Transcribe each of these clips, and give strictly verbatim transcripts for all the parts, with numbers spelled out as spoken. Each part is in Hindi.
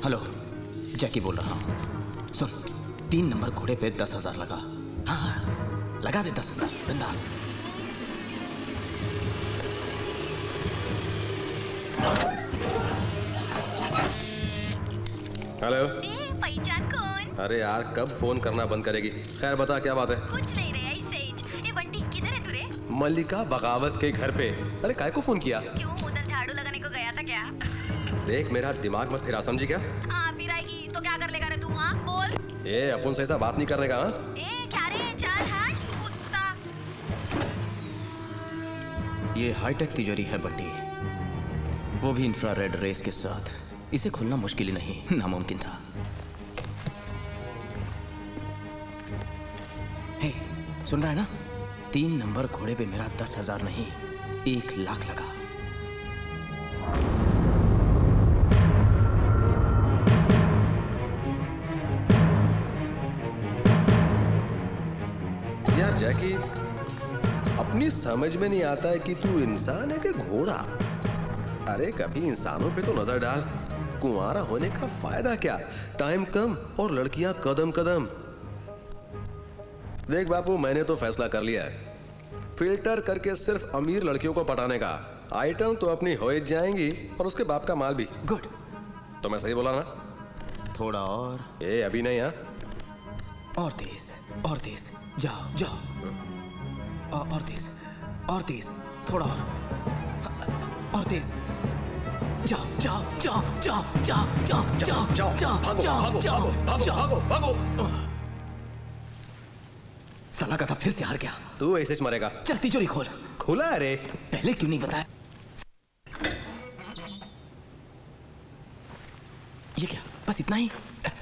हेलो, जैकी बोल रहा हूँ। सुन, तीन नंबर घोड़े पे दस हजार लगा। हाँ हाँ, लगा दे दस हजार, बिंदास। हेलो। पहचान कौन? अरे यार, कब फोन करना बंद करेगी? खैर बता, क्या बात है? कुछ नहीं रे, ऐसे ही। ए बंटी, किधर है तू रे? मल्लिका बगावत के घर पे। अरे काय को फोन किया? क्यों, उधर झाड़ू लगाने को गया था क्या? देख, मेरा दिमाग मत फिरा, समझी क्या? हाँ, फिर आएगी तो क्या कर लेगा रे तू? हाँ बोल। ए, अपन से ऐसा बात नहीं करने का। हाँ, ए क्या रे, चल हट कुत्ता। ये हाईटेक तिजोरी है बंटी, वो भी इंफ्रारेड रेस के साथ। इसे खोलना मुश्किल ही नहीं, नामुमकिन था। हे, सुन रहा है ना? तीन नंबर घोड़े पे मेरा दस हजार नहीं, एक लाख लगा। यार जैकी, अपनी समझ में नहीं आता है कि तू इंसान है कि घोड़ा। अरे कभी इंसानों पे तो नजर डाल। कुंवारा होने का फायदा क्या? टाइम कम और लड़कियां कदम कदम। देख बापू, मैंने तो फैसला कर लिया है, फिल्टर करके सिर्फ अमीर लड़कियों को पटाने का। आइटम तो अपनी हो ही जाएंगी और उसके बाप का माल भी। गुड। तो मैं सही बोला ना? थोड़ा और। ए अभी नहीं। हाँ, और तेज, और तेज, जाओ जाओ। और, और तेज, और तेज, थोड़ा और, और तेज। जाओ जाओ जाओ जाओ जाओ जाओ जाओ जाओ जाओ जाओ जाओ जाओ भागो। साला का था फिर से हार गया। तू ऐसे मरेगा। चल तिजोरी खोल। खोला? अरे पहले क्यों नहीं बताया? ये क्या, बस इतना ही?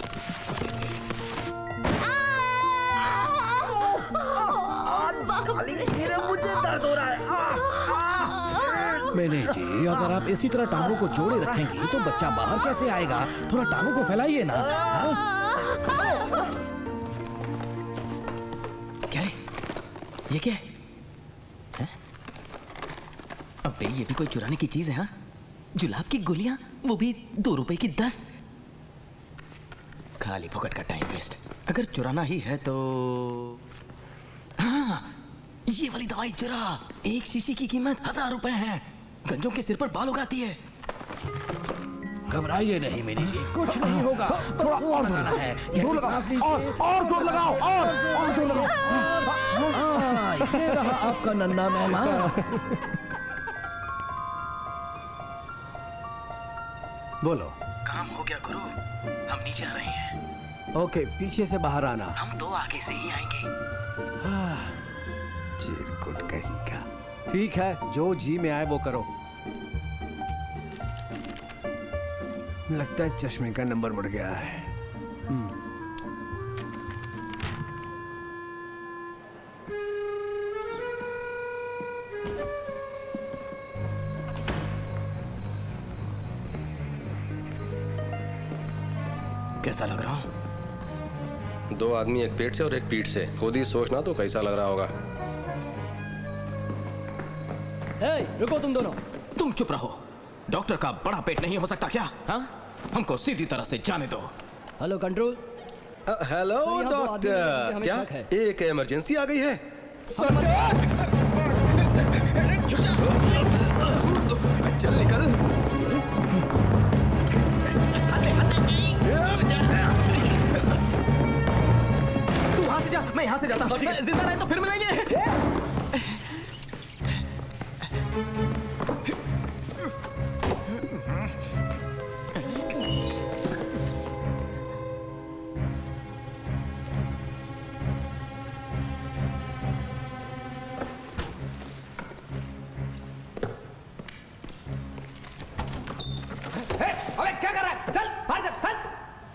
मुझे दर्द हो रहा है। मैंने जी, अगर आप इसी तरह टांगों को जोड़े रखेंगी तो बच्चा बाहर कैसे आएगा? थोड़ा टांगों को फैलाइए ना। क्या रे, ये क्या है? है? अबे ये भी कोई चुराने की चीज है? हाँ, जुलाब की गोलियां, वो भी दो रुपए की दस। खाली फुकट का टाइम वेस्ट। अगर चुराना ही है तो हाँ, ये वाली दवाई चुरा। एक शीशी की कीमत हजार रुपए है। गंजों के सिर पर बाल उगाती है। घबराइए नहीं मिनी जी, कुछ नहीं होगा। थोड़ा और लगाना है। जोर लगाओ, और और जोर लगाओ, और और जोर लगाओ। हाँ, ये रहा आपका नन्हा मेहमान। बोलो। काम हो गया गुरु, हम नीचे आ रहे हैं। ओके, पीछे से बाहर आना। हम तो आगे से ही आएंगे। चिरकुट कहीं का। ठीक है, जो जी में आए वो करो। लगता है चश्मे का नंबर बढ़ गया है। कैसा लग रहा हूँ? दो आदमी, एक पेट से और एक पीठ से। खुद ही सोचना तो कैसा लग रहा होगा। हे, रुको तुम दोनों। तुम चुप रहो। डॉक्टर का बड़ा पेट नहीं हो सकता क्या? हाँ, हमको सीधी तरह से जाने दो। Hello control. हेलो डॉक्टर, क्या एक इमरजेंसी आ गई है? चल निकल। तू वहां से जा, मैं यहाँ से जाता हूँ। जिंदा रहे तो फिर मिलेंगे। अबे क्या कर रहा है? चल बाहर चल, चल।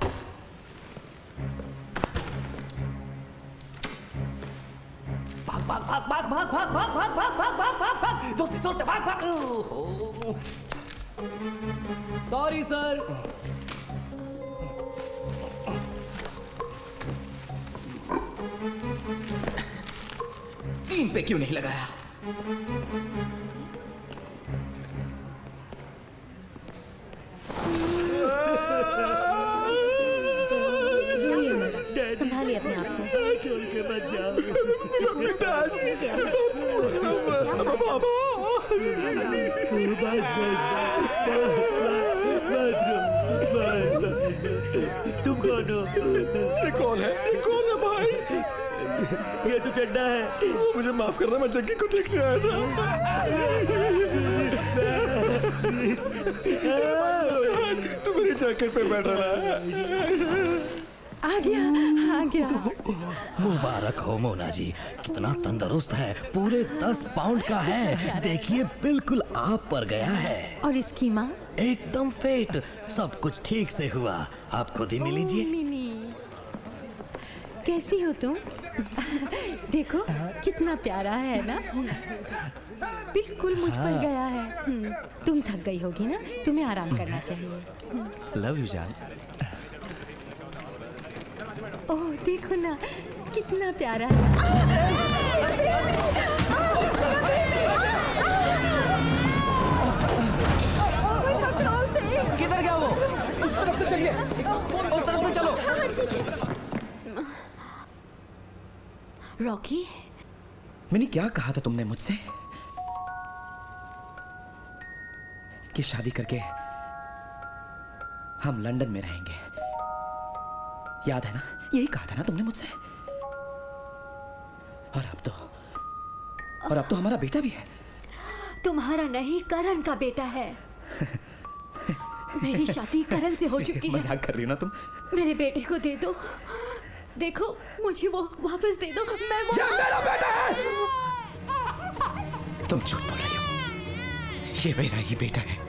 भाग भाग भाग भाग भाग भाग भाग भाग भाग भाग भाग भाग भाग जोर से जोर से भाग भाग। Sorry sir. तीन पे क्यों नहीं लगाया? तुम कौन हो? ये कौन है? ये कौन है भाई? ये तो चड्डा है। मुझे माफ करना, मैं जग्गी को देखने आया था। तू मेरी जैकेट पे बैठा रहा। आ गया, आ गया। मुबारक हो मोना जी, कितना तंदुरुस्त है, पूरे दस पाउंड का है। देखिए बिल्कुल आप पर गया है। और इसकी माँ? एकदम फिट, सब कुछ ठीक से हुआ। आप खुद ही मिल लीजिए। मिनी, कैसी हो तुम? देखो कितना प्यारा है ना, बिल्कुल मुझ पर गया है। तुम थक गई होगी ना, तुम्हें आराम करना चाहिए। लव यू जान। ओह देखो ना, कितना प्यारा है। किधर गया वो? उस तरफ से चलिए, उस तरफ से चलो। ठीक है। रॉकी, मिनी क्या कहा था तुमने मुझसे कि शादी करके हम लंदन में रहेंगे? याद है ना? यही कहा था ना तुमने मुझसे। और अब तो और अब तो हमारा बेटा भी है। तुम्हारा नहीं, करण का बेटा है। मेरी शादी करण से हो चुकी है। मजाक कर रही हो ना तुम? मेरे बेटे को दे दो। देखो मुझे वो वापस दे दो। मैं वो... ये मेरा बेटा है। तुम झूठ बोल रही हो, ये मेरा ही बेटा है।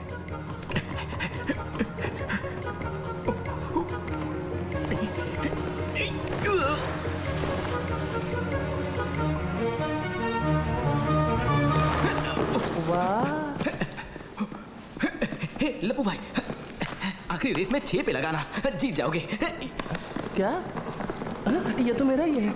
लप्पू भाई, आखिरी रेस में छह पे लगाना, जीत जाओगे। क्या? ये तो मेरा ही है।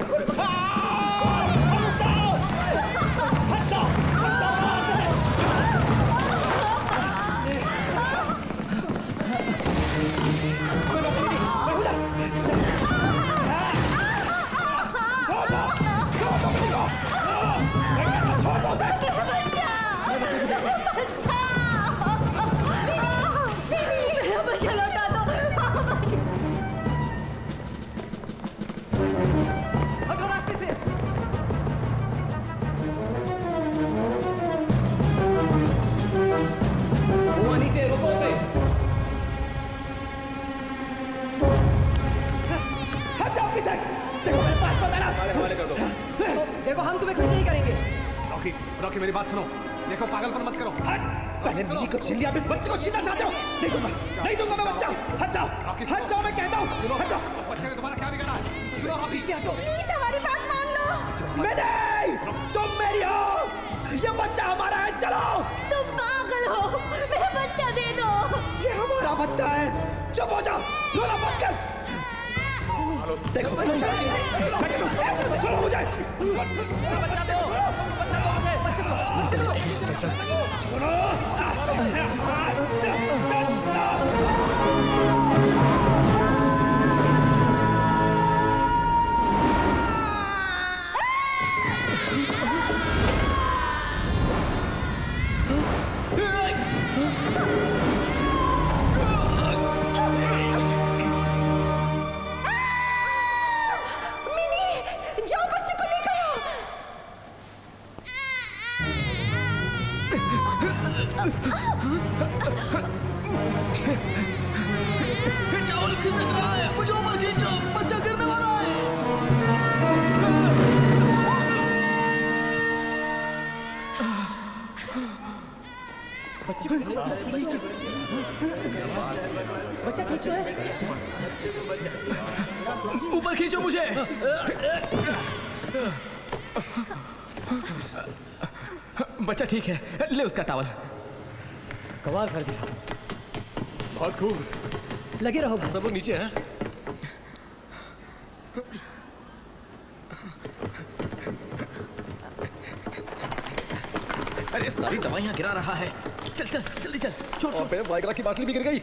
देखो हम तुम्हें कुछ नहीं करेंगे। रॉकी, रॉकी मेरी बात सुनो। देखो पागलपन मत करो। हट! पहले मिनी को छीन लिया, अब इस बच्चे को छीनना चाहते हो? नहीं दूंगा, नहीं दूंगा मैं बच्चा। हट जाओ, हट जाओ मैं कहता हूँ। हट जाओ। बच्चे ने तुम्हारा क्या बिगाड़ा है? सुनो रॉकी, पीछे हटो। प्लीज हमारी बात मान लो। नहीं, तुम मेरी हो। ये बच्चा हमारा है, चलो। तुम पागल हो, मेरा बच्चा दे दो। ये हमारा बच्चा है। चुप हो जाओ, रोना मत कर। देखो चलो चलो मुझे बच्चा दो, बच्चा दो मुझे, बच्चा दो, बच्चा दो। चल चल छोड़ो। टावल खिसक रहा है, मुझे ऊपर खींचो, बच्चा गिरने वाला है। बच्चा ठीक है? ऊपर खींचो मुझे। बच्चा ठीक है, ले उसका टावल। कमाल कर दिया। बहुत खूब। लगे रहो। सब लोग नीचे हैं। अरे सारी दवाइयां गिरा रहा है। चल चल जल्दी चल, छोड़ छोड़। वाइग्रा की बाटली भी गिर गई।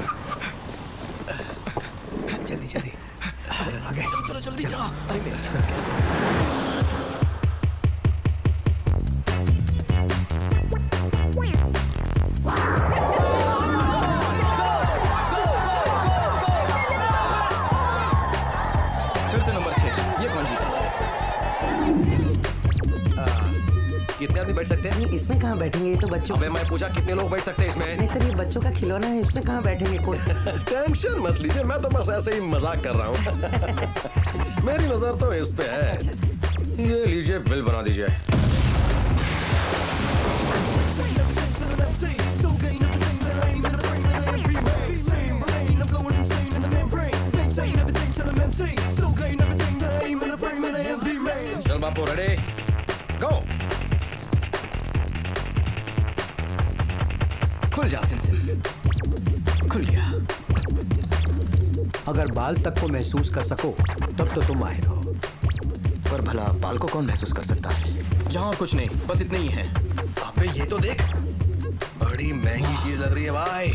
जल्दी जल्दी आगे। चलो चलो जल्दी चलो। अरे मेरा कितने आदमी बैठ सकते हैं? इसमें कहाँ बैठेंगे, ये तो बच्चों। अबे मैं पूछा कितने लोग बैठ सकते हैं इसमें? नहीं सर, ये बच्चों का खिलौना है, इसमें कहाँ बैठेंगे कोई। टेंशन मत लीजिए, मैं तो बस ऐसे ही मजाक कर रहा हूँ। मेरी नजर तो इस पे है। ये लीजिए, बिल बना दीजिए। चल बापू, रेडी गो। खुल जा सिम सिम, खुल गया। अगर बाल तक को महसूस कर सको तब तो तुम माहिर हो। पर भला बाल को कौन महसूस कर सकता है? यहाँ कुछ नहीं, बस इतना ही है। अबे ये तो देख, बड़ी महंगी चीज लग रही है भाई।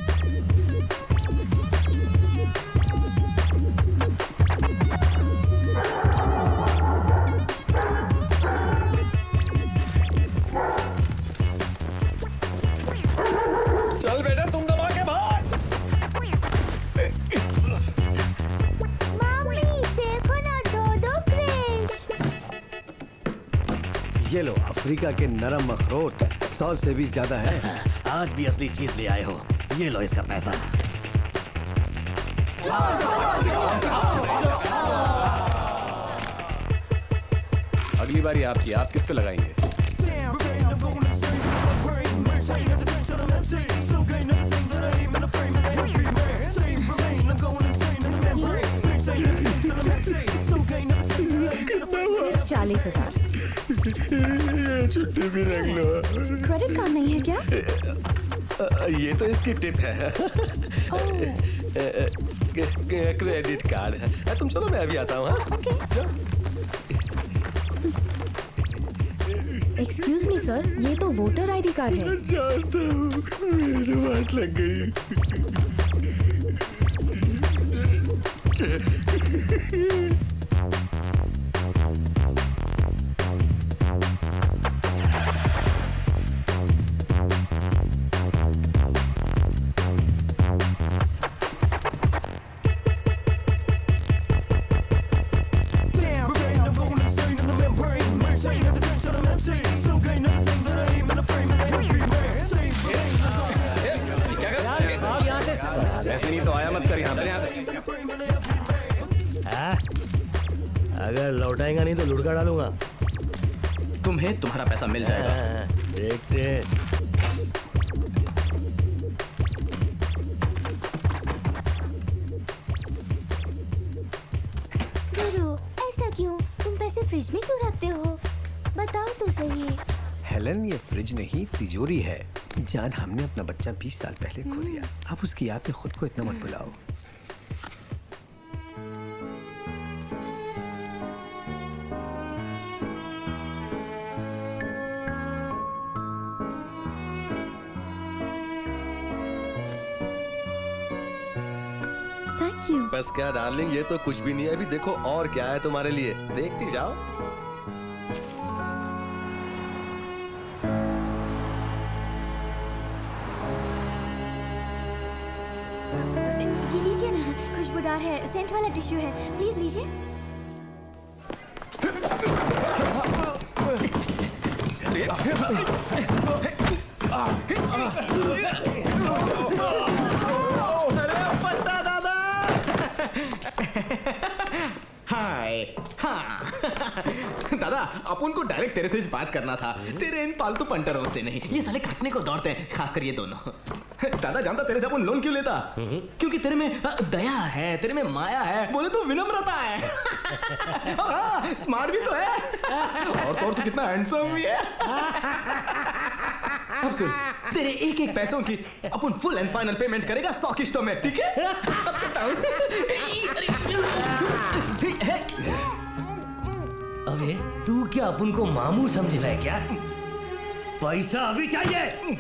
चल बेटा, तुम दबा के भाग। मम्मी देखो ना, दो दो क्रेट। ये लो, अफ्रीका के नरम अखरोट सौ से भी ज्यादा है। आज भी असली चीज ले आए हो, ये लो इसका पैसा। अगली बारी आपकी, आप किस पे लगाएंगे? चालीस हजार। छुट्टी भी रख लो। क्रेडिट कार्ड नहीं है क्या? ये तो इसकी टिप है। क्रेडिट कार्ड है। तुम चलो, मैं अभी आता हूँ। एक्सक्यूज मी सर, ये तो वोटर आईडी कार्ड है। जानता हूँ, मेरी तो बात लग गई। ऐसे नहीं तो आया मत कर यहाँ पे। अगर लौटाएगा नहीं तो लुढ़का डालूंगा। तुम्हें तुम्हारा पैसा मिल जाएगा। देखते हैं। गुरु, ऐसा क्यों? तुम पैसे फ्रिज में क्यों रखते हो? बताओ तो सही। हेलन, ये फ्रिज नहीं तिजोरी है। जान, हमने अपना बच्चा बीस साल पहले खो दिया। आप उसकी याद में खुद को इतना मत बुलाओ। Thank you. बस क्या डार्लिंग, ये तो कुछ भी नहीं है। अभी देखो और क्या है तुम्हारे लिए, देखती जाओ। ये लीजिए ना, खुशबूदार है, सेंट वाला टिश्यू है, प्लीज लीजिए। हाय, हाँ। दादा, अपन को डायरेक्ट तेरे से ही बात करना था, तेरे इन पालतू पंटरों से नहीं। ये साले काटने को दौड़ते हैं, खासकर ये दोनों। दादा जानता तेरे से अपन लोन क्यों लेता? क्योंकि तेरे में दया है, तेरे में माया है, बोले तो विनम्रता है। हाँ, स्मार्ट भी तो है, और तो और तू कितना हैंडसम भी है। अब सुन, तेरे एक एक पैसों की अपन फुल एंड फाइनल पेमेंट करेगा सौ किश्तों में, ठीक है? अब चलता हूँ। अबे तू क्या अपन को मामू समझ रहा है क्या? पैसा अभी चाहिए।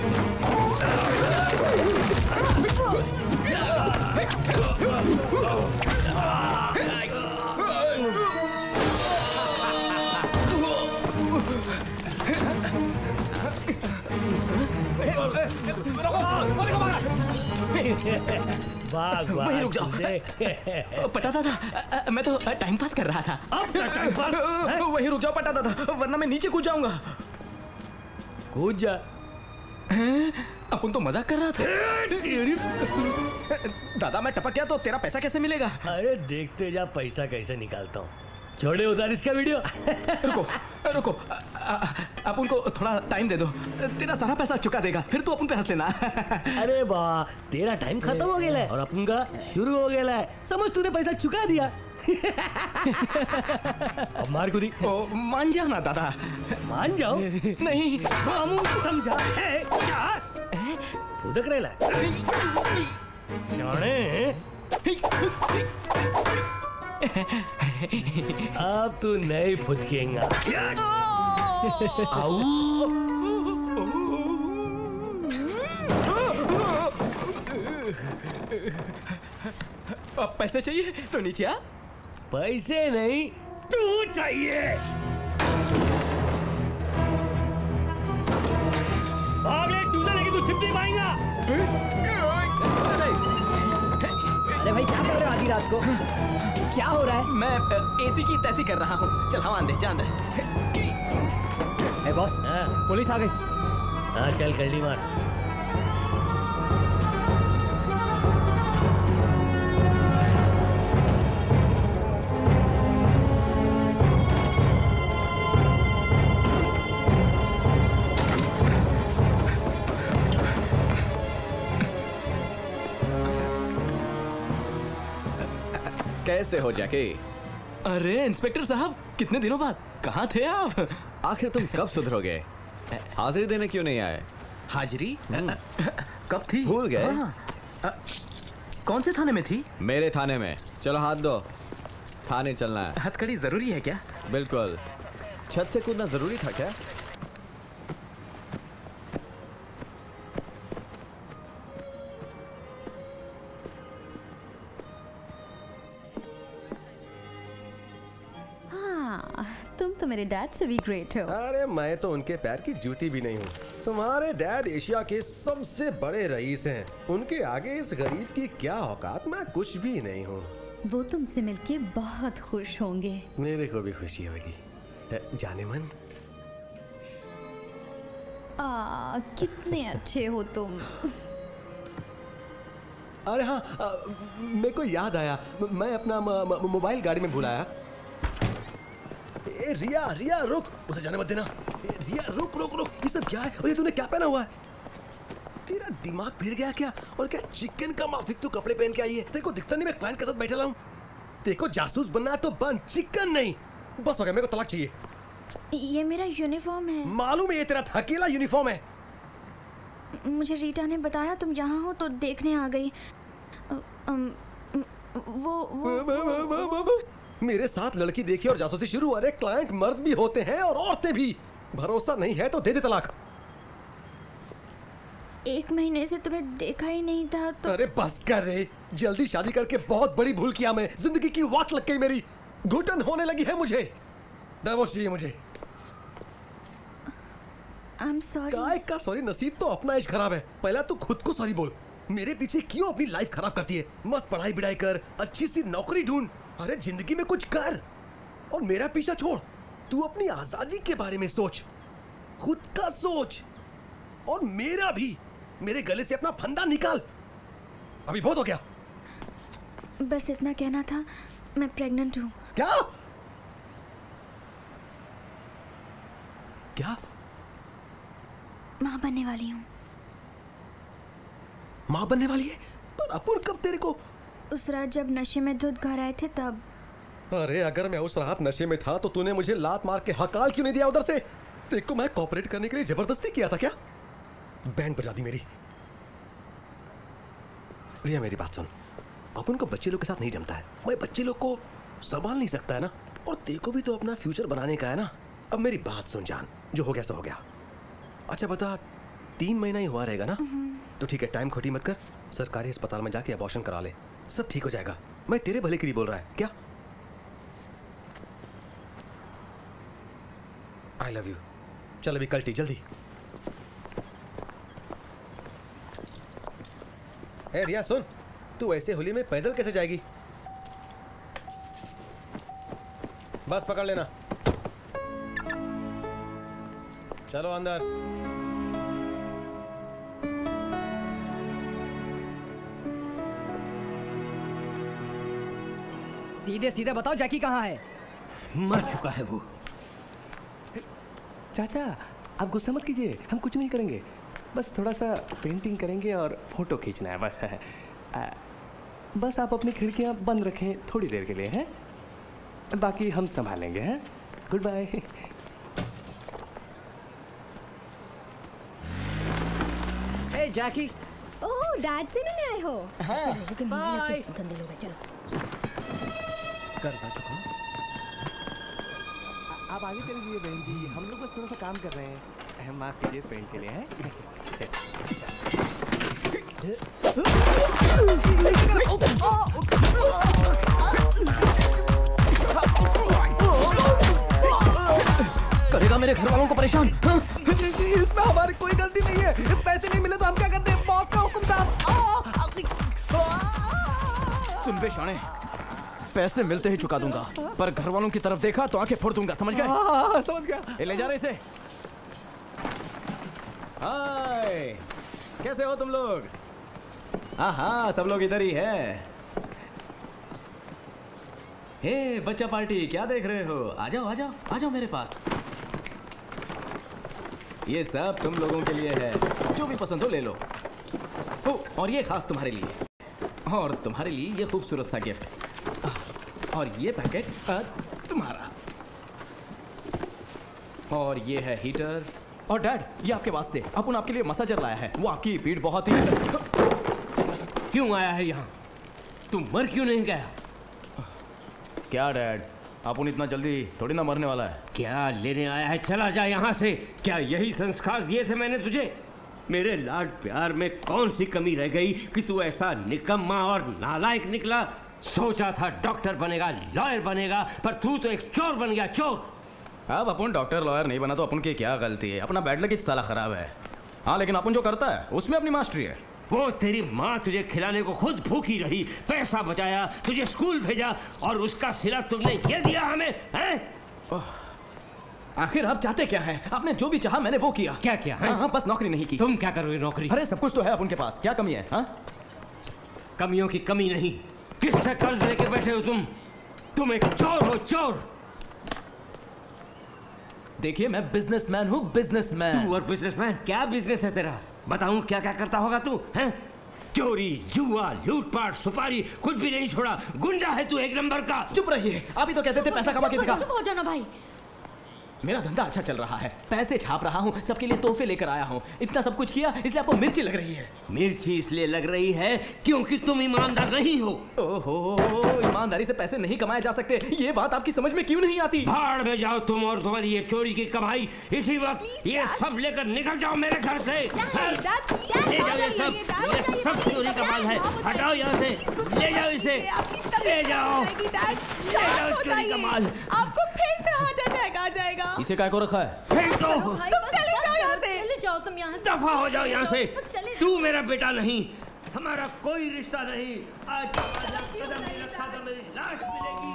वहीं रुक जाओ। पटा दादा, मैं तो टाइम पास कर रहा था। अब क्या टाइम पास? वहीं रुक जाओ पटा दादा, वरना मैं नीचे कूद जाऊंगा। कूद जा। अपन तो मजाक कर रहा था। दादा मैं टपक गया तो तेरा पैसा कैसे मिलेगा? अरे देखते जा पैसा कैसे निकालता हूँ। छोड़े उतार इसका वीडियो। रुको रुको, अपन को थोड़ा टाइम दे दो, तेरा सारा पैसा चुका देगा, फिर तू अपन पे हंस लेना। अरे वाह, तेरा टाइम खत्म हो गया है और अपन का शुरू हो गया है। समझ तूने पैसा चुका दिया। अब मार कुदी। ओ, मान जाओ ना दादा। मान जाओ? नहीं समझा है क्या? फुदक रहेला शाणे। अब तू नहीं फुदकेगा। अब पैसे चाहिए तो नीचे आ। पैसे नहीं, तू चाहिए। भाग ले चूजे, लेकिन तू छिप नहीं पाएगा। अरे भाई क्या कर रहे हो आधी रात को? क्या हो रहा है? मैं एसी की तैसी कर रहा हूँ। चल हवा दे, जान दे। ए बॉस, पुलिस आ गई। हाँ चल कल्डी मार। कैसे हो जैकी? अरे इंस्पेक्टर साहब, कितने दिनों बाद, कहाँ थे आप? आखिर तुम कब सुधरोगे? हाजिरी देने क्यों नहीं आए? हाजिरी कब थी? भूल गए? हाँ। कौन से थाने में थी? मेरे थाने में। चलो हाथ दो, थाने चलना है। हथकड़ी जरूरी है क्या? बिल्कुल। छत से कूदना जरूरी था क्या? तुम तो मेरे डैड से भी ग्रेट हो। अरे मैं तो उनके पैर की जूती भी नहीं हूँ। तुम्हारे डैड एशिया के सबसे बड़े रईस हैं। उनके आगे इस गरीब की क्या औकात, मैं कुछ भी नहीं हूँ। वो तुमसे मिलके बहुत खुश होंगे। मेरे को भी खुशी होगी। जाने मन। आ, कितने अच्छे हो तुम। अरे हाँ, मेरे को याद आया, मैं अपना मोबाइल गाड़ी में भुलाया। ए रिया, रिया रुक, उसे जाने मत देना। ए रिया रुक रुक रुक, ये सब क्या है? और ये तूने क्या पहना हुआ है? तेरा दिमाग फिर गया क्या? और क्या चिकन का माफिक तू कपड़े पहन के आई है? तेरे को दिखता नहीं मैं क्लाइंट के साथ बैठा हूँ? तेरे को जासूस बनना है तो बन, चिकन नहीं। बस हो गया, मेरे को तलाक चाहिए। ये मेरा यूनिफॉर्म है। मालूम है ये तेरा अकेला यूनिफॉर्म है। मुझे रीटा ने बताया तुम यहाँ हो तो देखने आ गई। वो वो, वो, वो, वो मेरे साथ लड़की देखी और जासूसी शुरू। अरे क्लाइंट मर्द भी होते हैं और औरतें भी। भरोसा नहीं है तो दे दे तलाक। एक महीने से तुम्हें देखा ही नहीं था तो। अरे बस कर रे, जल्दी शादी करके बहुत बड़ी भूल किया मैं। जिंदगी की वाट लग गई मेरी, घुटन होने लगी है मुझे। डिवोर्स चाहिए मुझे। I am sorry. काय का सॉरी? नसीब तो अपना इश्क खराब है। पहला तू खुद को सॉरी बोल। मेरे पीछे क्यों अपनी लाइफ खराब करती है? मस्त पढ़ाई बिढ़ाई कर, अच्छी सी नौकरी ढूंढ। अरे जिंदगी में कुछ कर और मेरा पीछा छोड़। तू अपनी आजादी के बारे में सोच, खुद का सोच और मेरा भी। मेरे गले से अपना फंदा निकाल, अभी बहुत हो गया। बस इतना कहना था, मैं प्रेग्नेंट हूँ। क्या क्या? माँ बनने वाली हूँ। माँ बनने वाली है? पर अपन कब तेरे को? उस रात जब नशे में दूध घर आए थे तब। अरे अगर मैं उस रात नशे में था तो तूने मुझे लात मार के हकाल क्यों नहीं दिया उधर से? तेरे को मैं कोऑपरेट करने के लिए जबरदस्ती किया था क्या? बैंड बजा दी मेरी। रिया मेरी बात सुन, अपन को बच्चे लोग के साथ नहीं जमता है। मैं बच्चे लोग को संभाल नहीं सकता है ना, और तेरे को भी तो अपना फ्यूचर बनाने का है ना। अब मेरी बात सुन जान, जो हो गया सो हो गया। अच्छा बता, तीन महीना ही हुआ रहेगा ना? तो ठीक है, टाइम खोटी मत कर, सरकारी अस्पताल में जाके अबॉर्शन करा ले, सब ठीक हो जाएगा। मैं तेरे भले के लिए बोल रहा है क्या? I love you. चल अभी कल्टी जल्दी। ए रिया सुन, तू ऐसे होली में पैदल कैसे जाएगी? बस पकड़ लेना। चलो अंदर। सीधे सीधे बताओ जैकी कहाँ है? मर चुका है वो। चाचा आप गुस्सा मत कीजिए, हम कुछ नहीं करेंगे, बस थोड़ा सा पेंटिंग करेंगे और फोटो खींचना है बस है। आ, बस आप अपनी खिड़कियां बंद रखें थोड़ी देर के लिए हैं, बाकी हम संभालेंगे हैं। Good bye. Hey Jackie. Oh dad से मिलने आए हो? हाँ। बाय। गंदे लोग हैं, चलो। कर्जा चुकाओ। आप आगे चले जाइए बहन जी, हम लोग बस थोड़ा सा काम कर रहे हैं। माफ कीजिए पेंट के लिए है। करेगा मेरे घर वालों को परेशान। हाँ? इसमें हमारी कोई गलती नहीं है, पैसे नहीं मिले तो हम क्या करते हैं, बॉस का हुक्म था। सुन बे शाणे, पैसे मिलते ही चुका दूंगा, पर घर वालों की तरफ देखा तो आंखें फोड़ दूंगा, समझ गए? हाँ, समझ गया। ए, ले जा रहे इसे। हाय, कैसे हो तुम लोग? हाँ हाँ, सब लोग इधर ही है। हे बच्चा पार्टी, क्या देख रहे हो? आ जाओ आ जाओ आ जाओ मेरे पास। ये सब तुम लोगों के लिए है, जो भी पसंद हो ले लो। ओ, और ये खास तुम्हारे लिए, और तुम्हारे लिए ये खूबसूरत सा गिफ्ट, और ये पैकेट तुम्हारा, और ये है हीटर। और डैड, ये आपके वास्ते, अपन आपके लिए मसाजर लाया है, वो आपकी पीठ बहुत ही। क्यों आया है यहाँ? तुम मर क्यों नहीं गया? क्या डैड, अपन इतना जल्दी थोड़ी ना मरने वाला है। क्या लेने आया है? चला जा यहाँ से। क्या यही संस्कार दिए थे मैंने तुझे? मेरे लाड प्यार में कौन सी कमी रह गई कि तू ऐसा निकम्मा और नालायक निकला? सोचा था डॉक्टर बनेगा, लॉयर बनेगा, पर तू तो एक चोर बन गया, चोर। अब अपन डॉक्टर लॉयर नहीं बना तो अपन की क्या गलती है? अपना बैड लक ही साला खराब है। हाँ, लेकिन अपन जो करता है उसमें अपनी मास्टरी है। वो तेरी माँ तुझे खिलाने को खुद भूखी रही, पैसा बचाया, तुझे स्कूल भेजा, और उसका सिला तुमने ये दिया हमें, हैं? आखिर आप चाहते क्या हैं? आपने जो भी चाहा मैंने वो किया। क्या किया? हाँ, हाँ, बस नौकरी नहीं की। तुम क्या करोगे नौकरी? अरे सब कुछ तो है अपन के पास, क्या कमी है? हाँ? कमियों की कमी नहीं। किससे कर्ज लेके बैठे हो तुम? तुम एक चोर हो, चोर। देखिए मैं बिजनेसमैन हूँ, बिजनेसमैन। तू और बिजनेसमैन, क्या बिजनेस है तेरा? बताऊं क्या क्या करता होगा तू, हैं? चोरी, जुआ, लूटपाट, सुपारी, कुछ भी नहीं छोड़ा। गुंडा है तू एक नंबर का। चुप रहिए, आप ही तो कहते थे पैसा कमा के दिखा। चुप हो जाना भाई। मेरा धंधा अच्छा चल रहा है, पैसे छाप रहा हूँ, सबके लिए तोहफे लेकर आया हूँ, इतना सब कुछ किया, इसलिए आपको मिर्ची लग रही है। मिर्ची इसलिए लग रही है क्योंकि तुम ईमानदार नहीं हो। ओहो, ईमानदारी से पैसे नहीं कमाए जा सकते, ये बात आपकी समझ में क्यों नहीं आती? भाड़ में जाओ तुम और तुम्हारी ये चोरी की कमाई। इसी वक्त ये सब लेकर निकल जाओ मेरे घर से। ले जाओ ये सब, ये सब चोरी का माल है। हटाओ यहाँ से, ले जाओ इसे, ले जाओ, ले जाओ चोरी का माल। आपको फिर से हार्ट अटैक आ जाएगा। इसे काय को रखा है? फेंक दो। तुम चले जाओ यहाँ से। चले जाओ तुम यहाँ से। दफा हो जाओ यहाँ से। तू मेरा बेटा नहीं, हमारा कोई रिश्ता नहीं। आज कदम नहीं रखा तो मेरी लाश मिलेगी।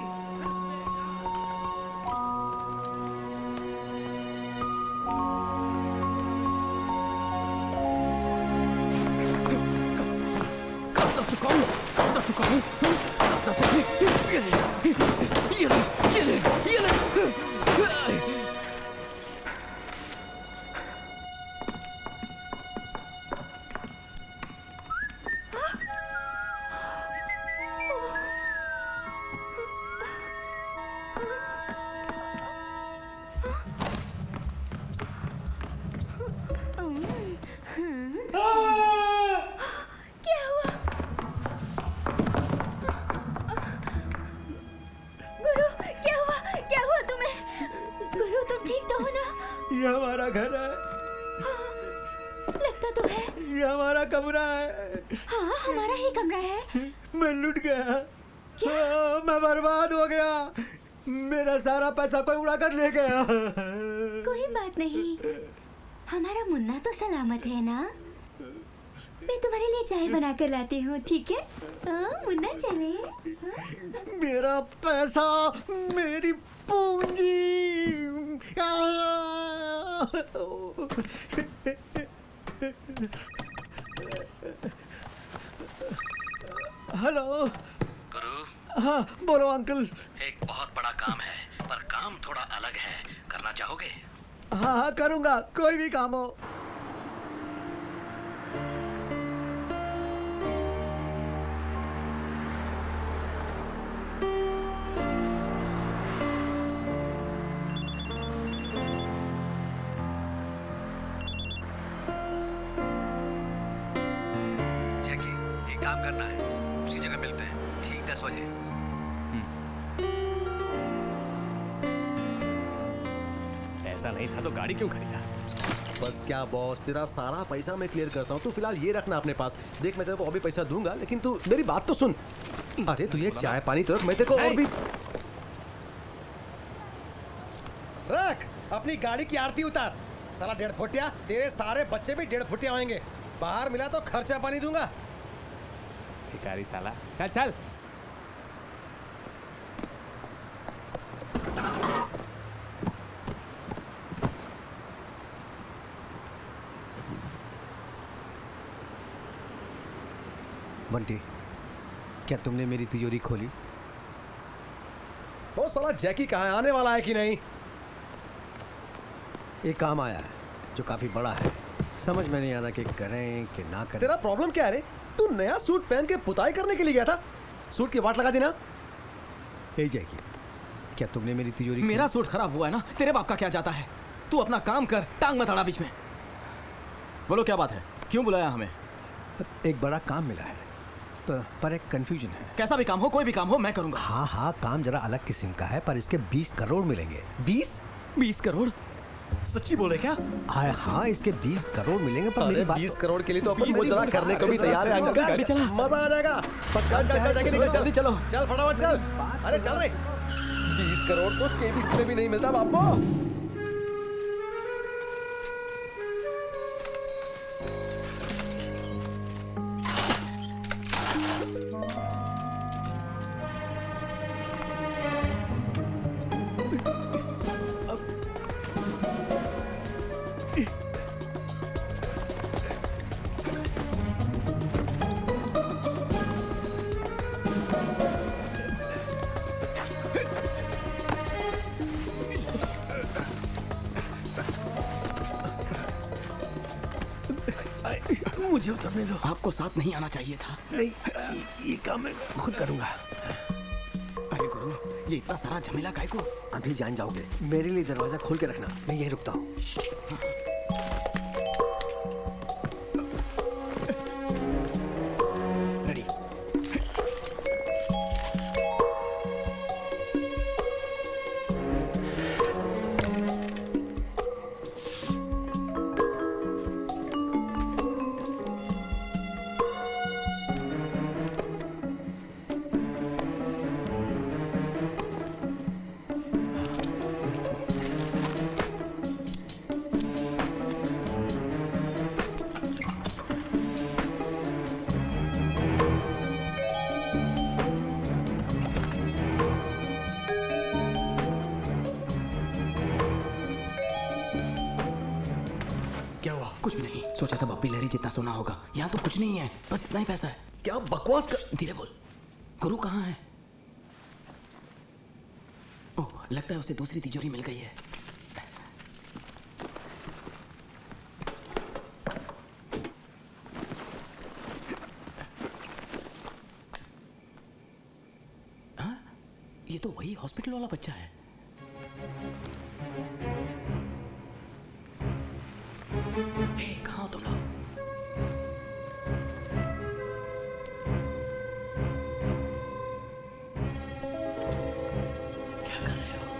कर्जा चुकाऊं, कर्जा चुकाऊं, कर्जा चुकाऊं। ये ले, ये ले, ये ले, ये ले। ये हमारा घर है। लगता तो है। ये हमारा कमरा है। हाँ, हमारा ही कमरा है। मैं लुट गया। क्या? मैं बर्बाद हो गया। मेरा सारा पैसा कोई उड़ा कर ले गया। कोई बात नहीं, हमारा मुन्ना तो सलामत है ना। मैं तुम्हारे लिए चाय बना कर लाती हूँ, ठीक है? हाँ, मुन्ना चले। हाँ? मेरा पैसा, मेरी पूंजी। हेलो गुरु। हाँ बोलो अंकल। एक बहुत बड़ा काम है, पर काम थोड़ा अलग है। करना चाहोगे? हाँ हाँ करूँगा, कोई भी काम हो। काम करना है, उसी जगह मिलते हैं ठीक दस बजे। ऐसा नहीं था तो गाड़ी क्यों खरीदा? बस क्या बॉस, तेरा सारा पैसा मैं क्लियर करता हूँ, तू फिलहाल ये रखना अपने पास। देख मैं तेरे को और भी पैसा दूंगा, लेकिन तू मेरी बात तो सुन। अरे तू ये चाय पानी तो रख, मैं तेरे को और भी रख। अपनी गाड़ी की आरती उतार। साला डेढ़ फुटिया, तेरे सारे बच्चे भी डेढ़ फुटिया होंगे। बाहर मिला तो खर्चा पानी दूंगा। भिखारी साला, चल चल। बंटी, क्या तुमने मेरी तिजोरी खोली? वो साला जैकी कहाँ है, आने वाला है कि नहीं? एक काम आया है जो काफी बड़ा है, समझ में नहीं आ रहा कि करें कि ना करें। तेरा प्रॉब्लम क्या है रे? तू नया सूट पहन के पुताई करने के लिए गया था, सूट की वाट लगा दी ना। ए जैकी, क्या तुमने मेरी तिजोरी? मेरा सूट खराब हुआ है ना, तेरे बाप का क्या जाता है? तू अपना काम कर, टांग मत अड़ा बीच में। बोलो क्या बात है, क्यों बुलाया हमें? एक बड़ा काम मिला है, पर, पर एक कंफ्यूजन है। कैसा भी काम हो, कोई भी काम हो, मैं करूंगा। हाँ हाँ, काम जरा अलग किस्म का है, पर इसके बीस करोड़ मिलेंगे। बीस? बीस करोड़? सच्ची बोले क्या? हाँ हाँ, इसके बीस करोड़ मिलेंगे, पर मेरी बात। बीस करोड़ के लिए तो अपन मुजरा करने को भी तैयार है। मजा आ जाएगा। चल चल चल निकल, जल्दी चलो, चल फटाफट चल। अरे चल रे, बीस करोड़ तो केबीसी में भी नहीं मिलता बापू। मुझे उतरने दो। आपको साथ नहीं आना चाहिए था। नहीं, ये काम मैं खुद करूंगा। अरे गुरु, ये इतना सारा झमेला काहे को? अभी जान जाओगे। मेरे लिए दरवाजा खोल के रखना, मैं यहीं रुकता हूँ। रेडी। कुछ भी नहीं। सोचा था बप्पी लहरी जितना सोना होगा, यहाँ तो कुछ नहीं है, बस इतना ही पैसा है। क्या बकवास कर... धीरे बोल। गुरु कहाँ है? ओह, लगता है उसे दूसरी तिजोरी मिल गई है। हाँ, ये तो वही हॉस्पिटल वाला बच्चा है। हे, कहाँ हो तुम लोग? क्या कर रहे हो?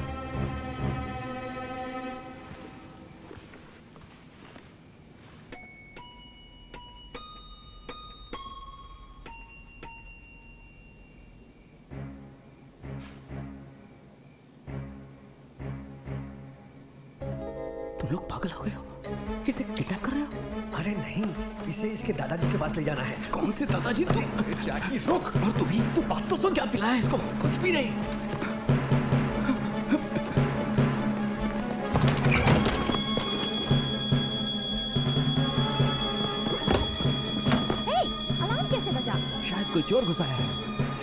तुम लोग पागल हो गए हो? इसे किडनैप कर रहे हो? अरे नहीं, इसे इसके दादाजी के पास ले जाना है। कौन से दादाजी? तू जैकी रुक। और तू भी? तू बात तो सुन। क्या पिलाया इसको? कुछ भी नहीं। कोई चोर घुसाया है।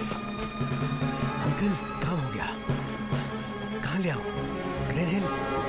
अंकल काम हो गया। कहाँ ले आऊं? Green Hill.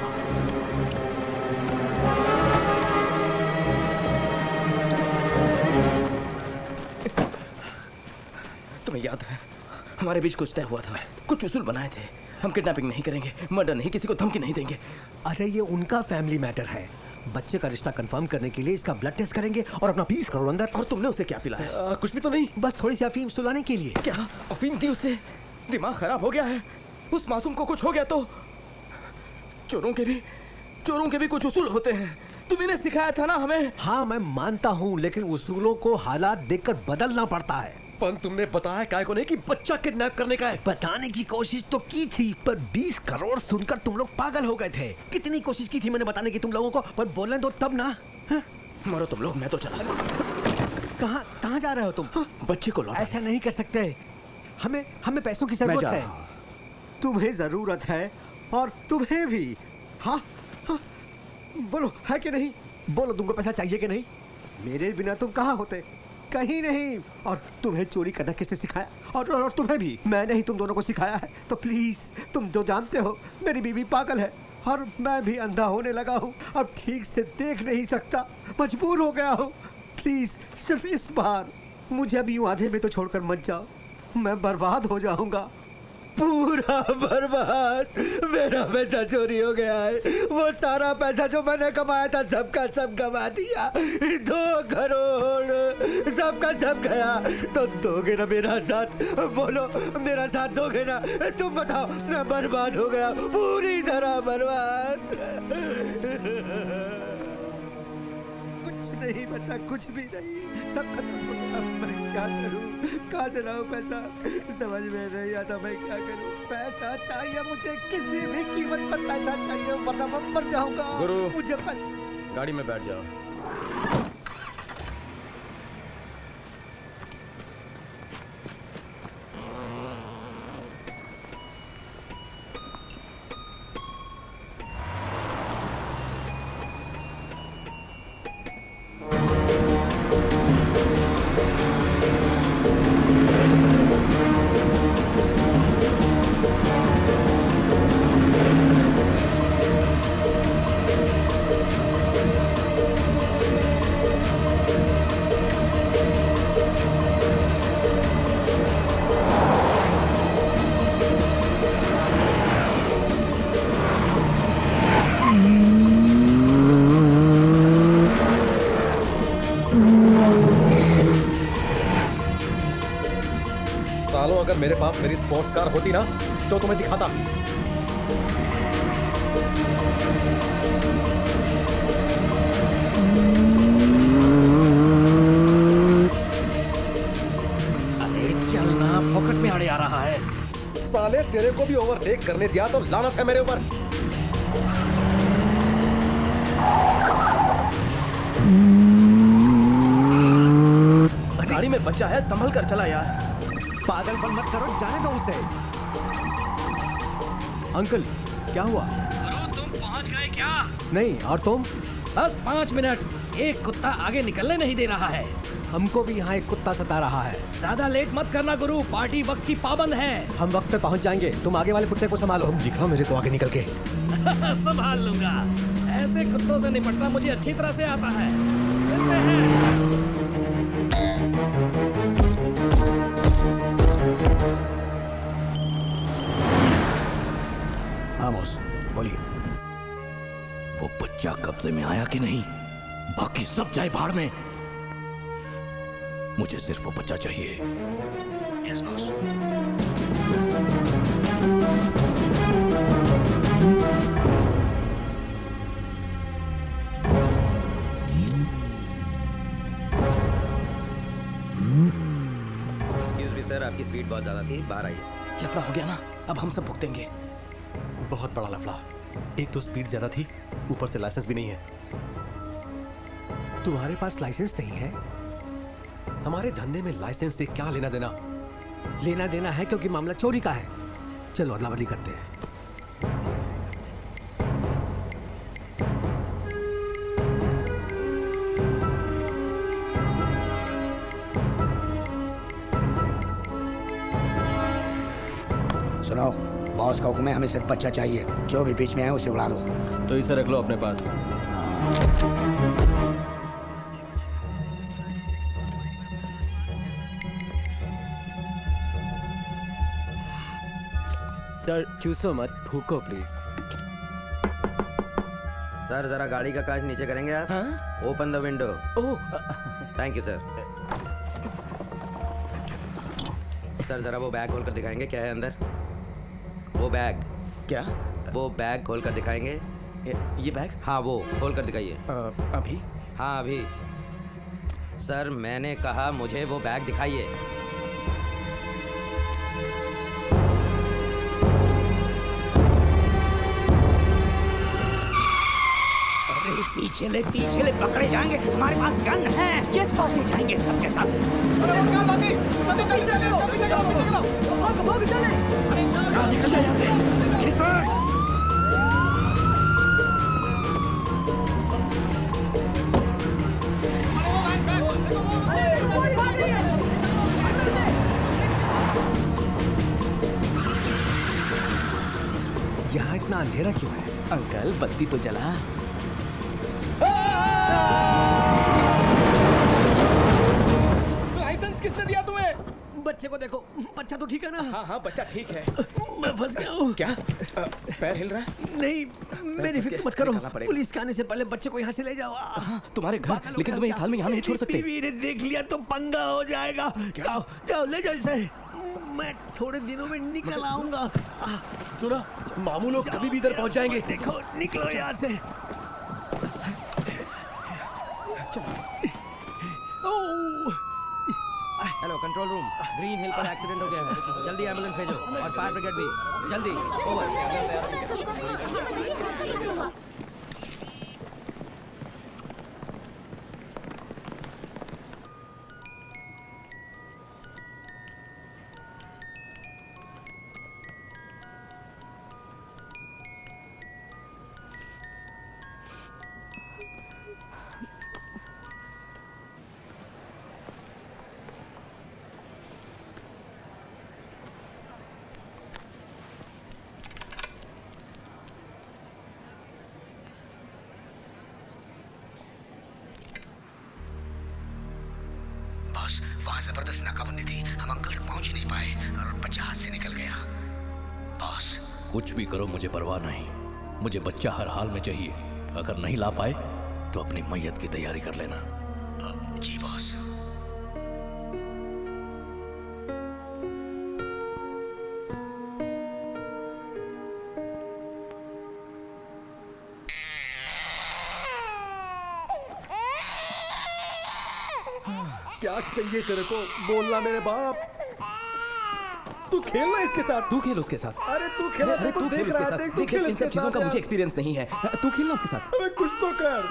तुम्हें याद है हमारे बीच कुछ तय हुआ था, कुछ उसूल बनाए थे। हम किडनैपिंग नहीं करेंगे, मर्डर नहीं, किसी को धमकी नहीं देंगे। अरे ये उनका फैमिली मैटर है। बच्चे का रिश्ता कंफर्म करने के लिए इसका ब्लड टेस्ट करेंगे और अपना बीस करोड़ अंदर। और तुमने उसे क्या पिलाया? आ, कुछ भी तो नहीं, बस थोड़ी सी अफीम सुलाने के लिए। क्या अफीम दी उसे? दिमाग खराब हो गया है। उस मासूम को कुछ हो गया तो चोरों के भी चोरों के भी कुछ उसूल होते हैं। तुमने सिखाया था ना हमें। हाँ मैं मानता हूँ, लेकिन उसूलों को हालात देखकर बदलना पड़ता है। पर तुमने बताया काय को नहीं कि बच्चा किडनैप करने का है। बताने की कोशिश तो की थी, पर बीस करोड़ सुनकर तुम लोग पागल हो गए थे। कितनी कोशिश की थी मैंने बताने की तुम लोगों को, पर बोलने दो तब ना। हा? मरो तुम लोग, मैं तो चला। कहाँ कहाँ जा रहे हो तुम? हाँ? बच्चे को लौटा। ऐसा नहीं कर सकते। हमें हमें पैसों की जरूरत है। तुम्हें जरूरत है और तुम्हें भी। हाँ हाँ बोलो, है कि नहीं? बोलो, तुमको पैसा चाहिए कि नहीं? मेरे बिना तुम कहाँ होते? कहीं नहीं। और तुम्हें चोरी करना किसने सिखाया? और, और तुम्हें भी मैंने ही तुम दोनों को सिखाया है। तो प्लीज, तुम जो जानते हो मेरी बीवी पागल है और मैं भी अंधा होने लगा हूँ। अब ठीक से देख नहीं सकता, मजबूर हो गया हूँ। प्लीज सिर्फ इस बार मुझे अभी यूं आधे में तो छोड़कर मत जाओ, मैं बर्बाद हो जाऊंगा। पूरा बर्बाद। मेरा पैसा चोरी हो गया है। वो सारा पैसा जो मैंने कमाया था सबका सब गवा दिया। दो करोड़ सबका सब गया। तो दोगे ना मेरा साथ? बोलो, मेरा साथ दोगे ना? तुम बताओ। मैं बर्बाद हो गया, पूरी तरह बर्बाद। कुछ नहीं बचा, कुछ भी नहीं, सब खत्म हो गया। मैं क्या करूं? कहाँ से लाऊं पैसा? समझ में नहीं आता मैं क्या करूं। पैसा चाहिए मुझे, किसी भी कीमत पर पैसा चाहिए, वरना मैं मर जाऊंगा। गुरु, मुझे पैसा। गाड़ी में बैठ जाओ। अगर मेरे पास मेरी स्पोर्ट्स कार होती ना तो तुम्हें दिखाता। अरे चलना, पॉकेट में आड़े आ रहा है। साले तेरे को भी ओवरटेक करने दिया तो लानत है मेरे ऊपर। गाड़ी में बच्चा है, संभल कर चला यार। पागलपन मत करो, जाने दो उसे। अंकल क्या हुआ? तुम पहुंच गए क्या? नहीं, और तुम? बस पाँच मिनट। एक कुत्ता आगे निकलने नहीं दे रहा है। हमको भी यहाँ एक कुत्ता सता रहा है। ज्यादा लेट मत करना गुरु, पार्टी वक्त की पाबंद है। हम वक्त पे पहुँच जाएंगे, तुम आगे वाले कुत्ते को संभालो। दिखा मेरे को आगे निकल के। संभाल लूंगा। ऐसे कुत्तों से निपटना मुझे अच्छी तरह से आता है। मिलते हैं। हाँ बॉस, बोलिए। वो बच्चा कब्जे में आया कि नहीं? बाकी सब जाए भाड़ में। मुझे सिर्फ वो बच्चा चाहिए। Yes boss. Excuse me sir, आपकी स्पीड बहुत ज्यादा थी, बाहर आइए। लफड़ा हो गया ना, अब हम सब भुगतेंगे। बहुत बड़ा लफड़ा। एक तो स्पीड ज्यादा थी, ऊपर से लाइसेंस भी नहीं है। तुम्हारे पास लाइसेंस नहीं है? हमारे धंधे में लाइसेंस से क्या लेना देना? लेना देना है क्योंकि मामला चोरी का है। चलो अदला बदली करते हैं। बॉस का हुक्म है, हमें सिर्फ बच्चा चाहिए। जो भी बीच में है उसे उड़ा दो। तो इसे रख लो अपने पास। सर चूसो मत, फूको प्लीज। सर जरा गाड़ी का कांच नीचे करेंगे आप? हाँ? Open the window. Oh thank you sir. Sir जरा वो बैग खोल कर दिखाएंगे क्या है अंदर? वो बैग। क्या? वो बैग खोल कर दिखाएंगे। ये, ये बैग? हाँ वो खोल कर दिखाइए। अभी? हाँ अभी। सर मैंने कहा मुझे वो बैग दिखाइए। पीछे ले पीछे ले, पकड़े जाएंगे। हमारे पास गन है। यस पकड़े जाएंगे सबके साथ। निकल जाए यहाँ से। यहाँ इतना अंधेरा क्यों है? अंकल बत्ती तो जला। लाइसेंस किसने दिया तुम्हें? बच्चे को देखो, बच्चा तो ठीक है ना? हाँ हाँ बच्चा ठीक है। मैं फंस गया हूँ। क्या? आ, पैर हिल रहा है? नहीं, मेरी फिक्र मत करो। पुलिस के आने से पहले बच्चे को यहाँ से ले जाओ। हाँ, तुम्हारे घर, लेकिन तुम्हें इस हाल में यहाँ नहीं छोड़ सकते। बीवी ने देख लिया तो पंगा हो जाएगा। जाओ जाओ ले जाओ इसे। मैं थोड़े दिनों में निकल आऊंगा। सुना, मामू लोग कभी भी इधर पहुंच जाएंगे। देखो निकलो यहाँ से। Hello control room, Green Hill पर एक्सीडेंट हो गया है, जल्दी एम्बुलेंस भेजो और फायर ब्रिगेड भी जल्दी। ओवर। वहाँ जबरदस्त नाकाबंदी थी, हम अंकल तक पहुँच ही नहीं पाए और बच्चा हाथ से निकल गया। बॉस कुछ भी करो मुझे परवाह नहीं, मुझे बच्चा हर हाल में चाहिए। अगर नहीं ला पाए तो अपनी मैयत की तैयारी कर लेना। जी बॉस। क्या चाहिए तेरे को? बोलना मेरे बाप। तू खेलना इसके साथ। तू खेल उसके साथ। अरे तू खेल, अरे तू देख रहा है, देख तू खेल इन इसके सब चीजों साथ का यार। मुझे एक्सपीरियंस नहीं है। तू खेलना उसके साथ। अरे कुछ तो कर।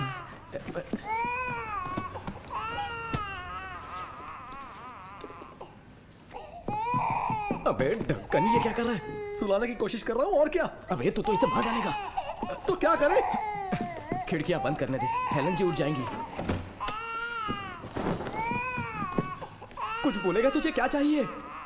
अबे ढक्कन ये क्या कर रहा है? सुलाने की कोशिश कर रहा हूँ और क्या। अबे तो तो इसे मार डालेगा। तो क्या करे? खिड़कियां बंद करने दे, हेलन जी उठ जाएंगी। कुछ बोलेगा तुझे? क्या चाहिए?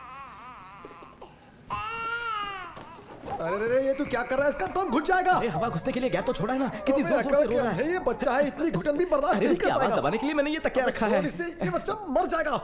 अरे रे रे, ये तू क्या कर रहा है? इसका दम घुट जाएगा। अरे हवा घुसने के लिए गैप तो छोड़ा है ना। कितनी जोर जोर से रो रहा है। ये बच्चा है, इतनी घुटन भी बर्दाश्त नहीं कर पाएगा। आवाज दबाने के लिए मैंने ये तकिया रखा है। इससे ये बच्चा मर जाएगा।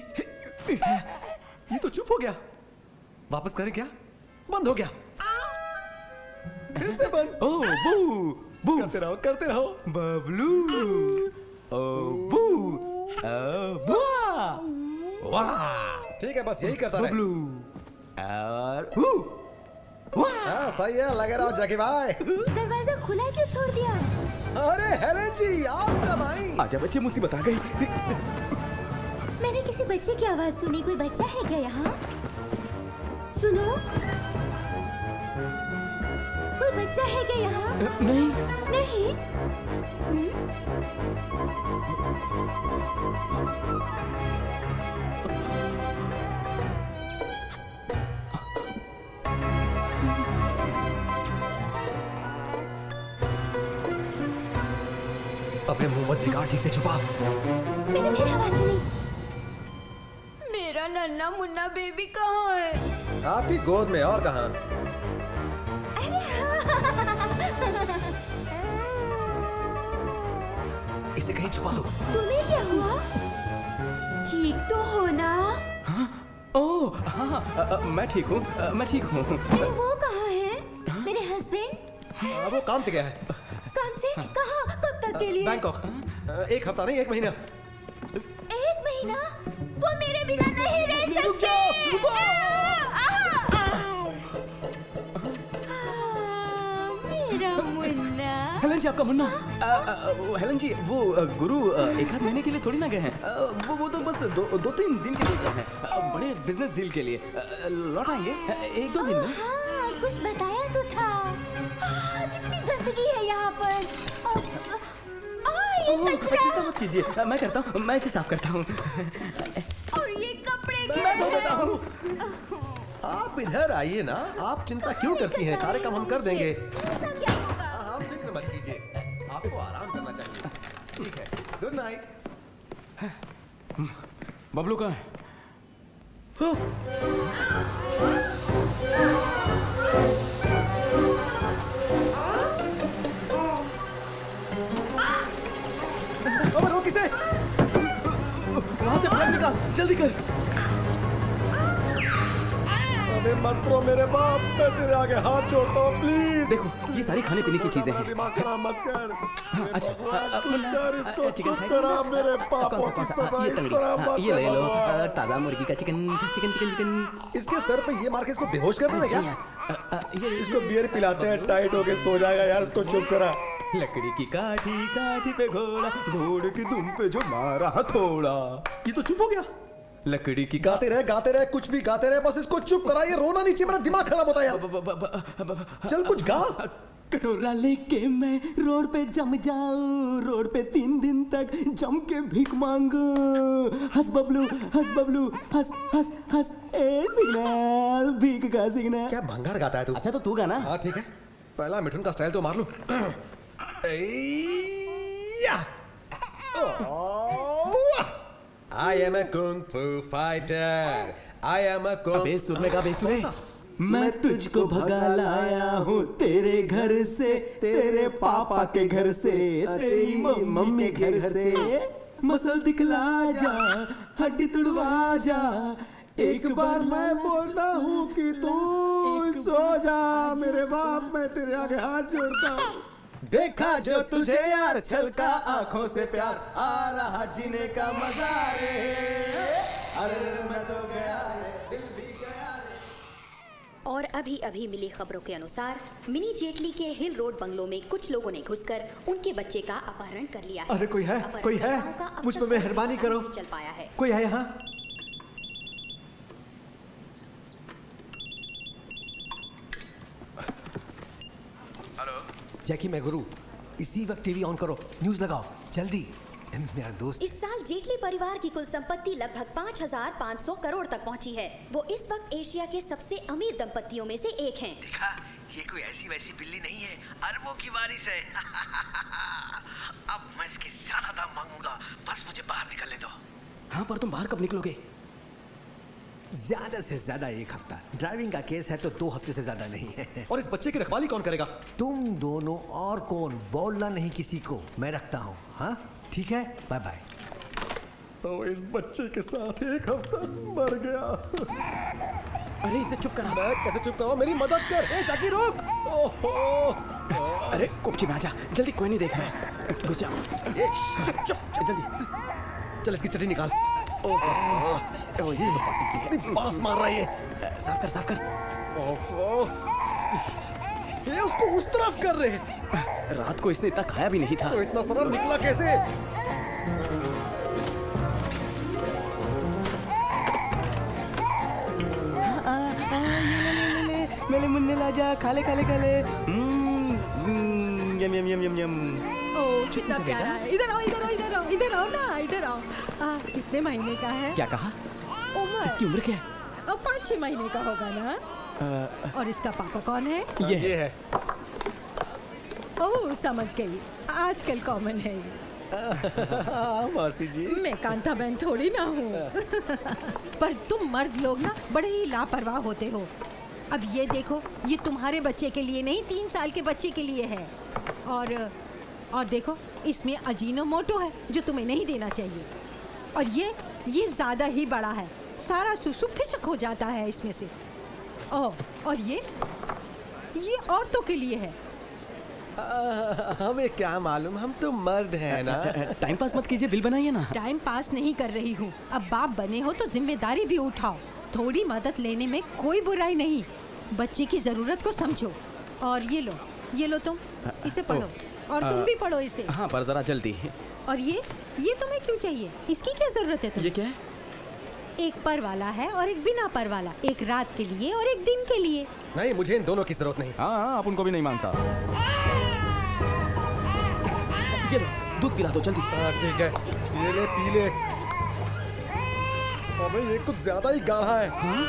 ये तो चुप हो गया। वापस करें क्या? बंद हो गया। फिर से बंद। ओ बू बू करते रहो करते रहो। बबलू ओ बू ओ बुआ वाह। ठीक है बस यही करता रहे। बबलू और बू हाँ सही है, लगे रहो जकी भाई। दरवाजा खुला क्यों छोड़ दिया? अरे हेलन जी आप कब आई? आजा बच्चे, मुसीबत आ गई। मैंने किसी बच्चे की आवाज सुनी। कोई बच्चा है क्या यहाँ? सुनो, कोई बच्चा है क्या यहाँ? नहीं नहीं। अपने मुंह मत दिखा, ठीक से छुपा। मैंने फिर आवाज सुनी। मेरा नन्ना मुन्ना बेबी कहाँ है? आपकी गोद में और कहाँ? इसे कहीं छुपा दो। तुम्हें क्या हुआ? ठीक तो हो ना? हाँ? ओह हाँ, अ, अ, मैं ठीक हूँ, अ, मैं ठीक हूँ। मेरे वो कहाँ है? मेरे हस्बैंड? वो काम से गया है। काम से? कहाँ? कब तक के लिए? बैंकॉक। एक हफ्ता नहीं, एक महीना। एक महीना? वो मेरे बिना नहीं रह सकते। रुक जाओ, रुको। मेरा मुन्ना। हेलन जी, आपका मुन्ना। अ, अ, वो, हेलन जी, वो अ, गुरु अ, एक आध महीने के लिए थोड़ी ना गए हैं। अ, वो वो तो बस दो दो तीन दिन के लिए गए हैं, अ, बड़े बिजनेस डील के लिए। अ, लौट आएंगे अ, एक दो दिन में। हाँ, कुछ बताया तो था। कितनी गंदगी है यहाँ पर। ओह, चिंता मत कीजिए, अ, मैं करता हूँ, मैं इसे साफ करता हूँ। और ये कपड़े के मैं धो देता हूँ। आप इधर आइए ना, आप चिंता क्यों करती हैं? सारे काम हम कर देंगे। आप फिक्र मत कीजिए, आपको आराम करना चाहिए। ठीक है, गुड नाइट। बबलू कहाँ है? अब रोक इसे। वहाँ से प्लग निकाल, जल्दी कर। अबे मत रो मेरे बाप, मैं तेरे आगे हाथ जोड़ता हूँ, प्लीज। देखो, ये सारी खाने पीने की चीजें हैं। दिमाग खराब मत कर। अच्छा, कुछ कर, इसको चुप करा मेरे पापों की सजा। ये तंगड़ी, हाँ, ये ले लो, अ, ताजा मुर्गी का चिकन, चिकन चिकन चिकन। इसके सर पे ये मार के इसको बेहोश कर देना क्या? ये इसको बियर पिलाते हैं, टाइट होके सो जाएगा यार, इसको चुप करा। लकड़ी की काठी काठी पे घोड़ा, घोड़े की दुम पे जो मारा हथौड़ा। ये तो चुप हो गया। लकड़ी की गाते रहे गाते रहे कुछ भी गाते रहे, बस इसको चुप करा। ये रोना नीचे, मेरा दिमाग खराब होता है यार। चल कुछ गा। कटोरा लेके मैं रोड पे जम जाऊं, रोड पे तीन दिन तक जम के भीख मांगू। हंस बबलू, हंस बबलू, हंस हंस हंस, ए सिग्नल, भीख का सिग्नल। क्या भंगार गाता है तू? अच्छा तो तू गाना। हाँ ठीक है, पहला मिठुन का स्टाइल तो मार लूं। I am a kung fu fighter. I am a kung. अबे सुर में गा, बेसुर है। मैं तुझको भगा लाया हूँ तेरे घर से, तेरे पापा के घर से, तेरी मम्मी के घर से। मसल दिखला जा, हड्डी तुड़वा जा, एक बार मैं बोलता हूँ कि तू सो जा। मेरे बाप, मैं तेरे आगे हाथ जोड़ता हूँ। देखा जो तुझे यार, छलका आंखों से प्यार, आ रहा जीने का मजा रे। अरे मैं तो गया रे, दिल भी गया रे। और अभी अभी मिली खबरों के अनुसार मिनी जेटली के हिल रोड बंगलों में कुछ लोगों ने घुसकर उनके बच्चे का अपहरण कर लिया है। अरे कोई है, कोई है, मुझ पे मेहरबानी करो। चल पाया है। कोई है यहाँ? जैकी, मैं गुरु। इसी वक्त टीवी ऑन करो, न्यूज लगाओ जल्दी। मेरा दोस्त। इस साल जेटली परिवार की कुल संपत्ति लगभग पाँच हजार पाँच सौ करोड़ तक पहुंची है। वो इस वक्त एशिया के सबसे अमीर दंपतियों में से एक हैं। देखा, ये कोई ऐसी वैसी बिल्ली नहीं है, अरबों की वारिस है। अब मैं इसके ज्यादा दाम मांगूंगा, बस मुझे बाहर निकलने दो। हाँ, पर तुम बाहर कब निकलोगे? ज्यादा से ज्यादा एक हफ्ता। ड्राइविंग का केस है तो दो हफ्ते से ज्यादा नहीं है। और इस बच्चे की रखवाली कौन करेगा? तुम दोनों और कौन? बोलना नहीं किसी को, मैं रखता हूँ। हाँ ठीक है, बाय बाय। तो इस बच्चे के साथ एक हफ्ता मर गया। अरे इसे चुप करा। मैं कैसे चुप कराऊं? मेरी मदद कर। ए जाकी रोक। ओहो। अरे कुपची में आजा, जल्दी, कोई नहीं देख रहा है। घुस जाओ। चुप चुप जल्दी। चल इसकी चटनी निकाल। ओह, इसे तो पट्टी की बांस मार रहा है ये। साफ कर, साफ कर। ओहो, ये उसको उस तरफ कर रहे। रात को इसने इतना खाया भी नहीं था। तो इतना शराब निकला कैसे? मेरे मुन्ने ला जा, खाले खाले खाले। यम यम यम यम यम। ओह कितना प्यारा है। इधर आओ, इधर आओ, इधर आओ, इधर आओ ना, इधर आओ। आ, कितने महीने का है? क्या कहा? उम्र? इसकी उम्र क्या है? अब पाँच छह महीने का होगा ना। आ, और इसका पापा कौन है? ये, ये है। ओह समझ गई, आजकल कॉमन है ये। मासी जी, मैं कांता बहन थोड़ी ना हूँ। पर तुम मर्द लोग ना बड़े ही लापरवाह होते हो। अब ये देखो, ये तुम्हारे बच्चे के लिए नहीं, तीन साल के बच्चे के लिए है। और और देखो इसमें अजीनोमोटो है जो तुम्हें नहीं देना चाहिए। और ये ये ज़्यादा ही बड़ा है, सारा सुसु फिसक हो जाता है इसमें से। ओह, और ये ये औरतों के लिए है। आ, हमें क्या मालूम, हम तो मर्द हैं ना। टाइम पास मत कीजिए, बिल बनाइए ना। टाइम पास नहीं कर रही हूँ, अब बाप बने हो तो जिम्मेदारी भी उठाओ। थोड़ी मदद लेने में कोई बुराई नहीं, बच्चे की ज़रूरत को समझो। और ये लो, ये लो तुम, इसे पढ़ो। और तुम भी पढ़ो इसे। हाँ, पर जरा जल्दी। और ये ये तुम्हें क्यों चाहिए? इसकी क्या जरूरत है? ये क्या है? एक पर वाला है और एक बिना पर वाला, एक रात के लिए और एक दिन के लिए। नहीं, मुझे इन दोनों की जरूरत नहीं। हाँ हाँ, आप उनको भी नहीं मांगता। ये लो, दूध पिला दो जल्दी। हाँ ठीक है, ये ले पी ले। अबे ये कुछ ज्यादा ही गाढ़ा है। हाँ?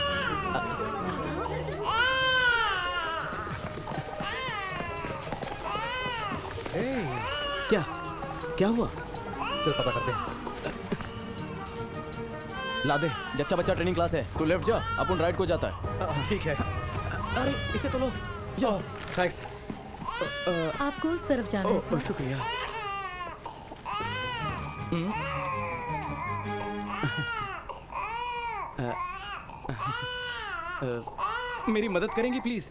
क्या क्या हुआ? चल पता करते हैं। ला दे, जच्चा बच्चा ट्रेनिंग क्लास है, तू लेफ्ट जा, अपन राइट को जाता है। ठीक है। अरे इसे तो लो। जाओ। थैंक्स। आपको उस तरफ जाना है सर। शुक्रिया। मेरी मदद करेंगी प्लीज?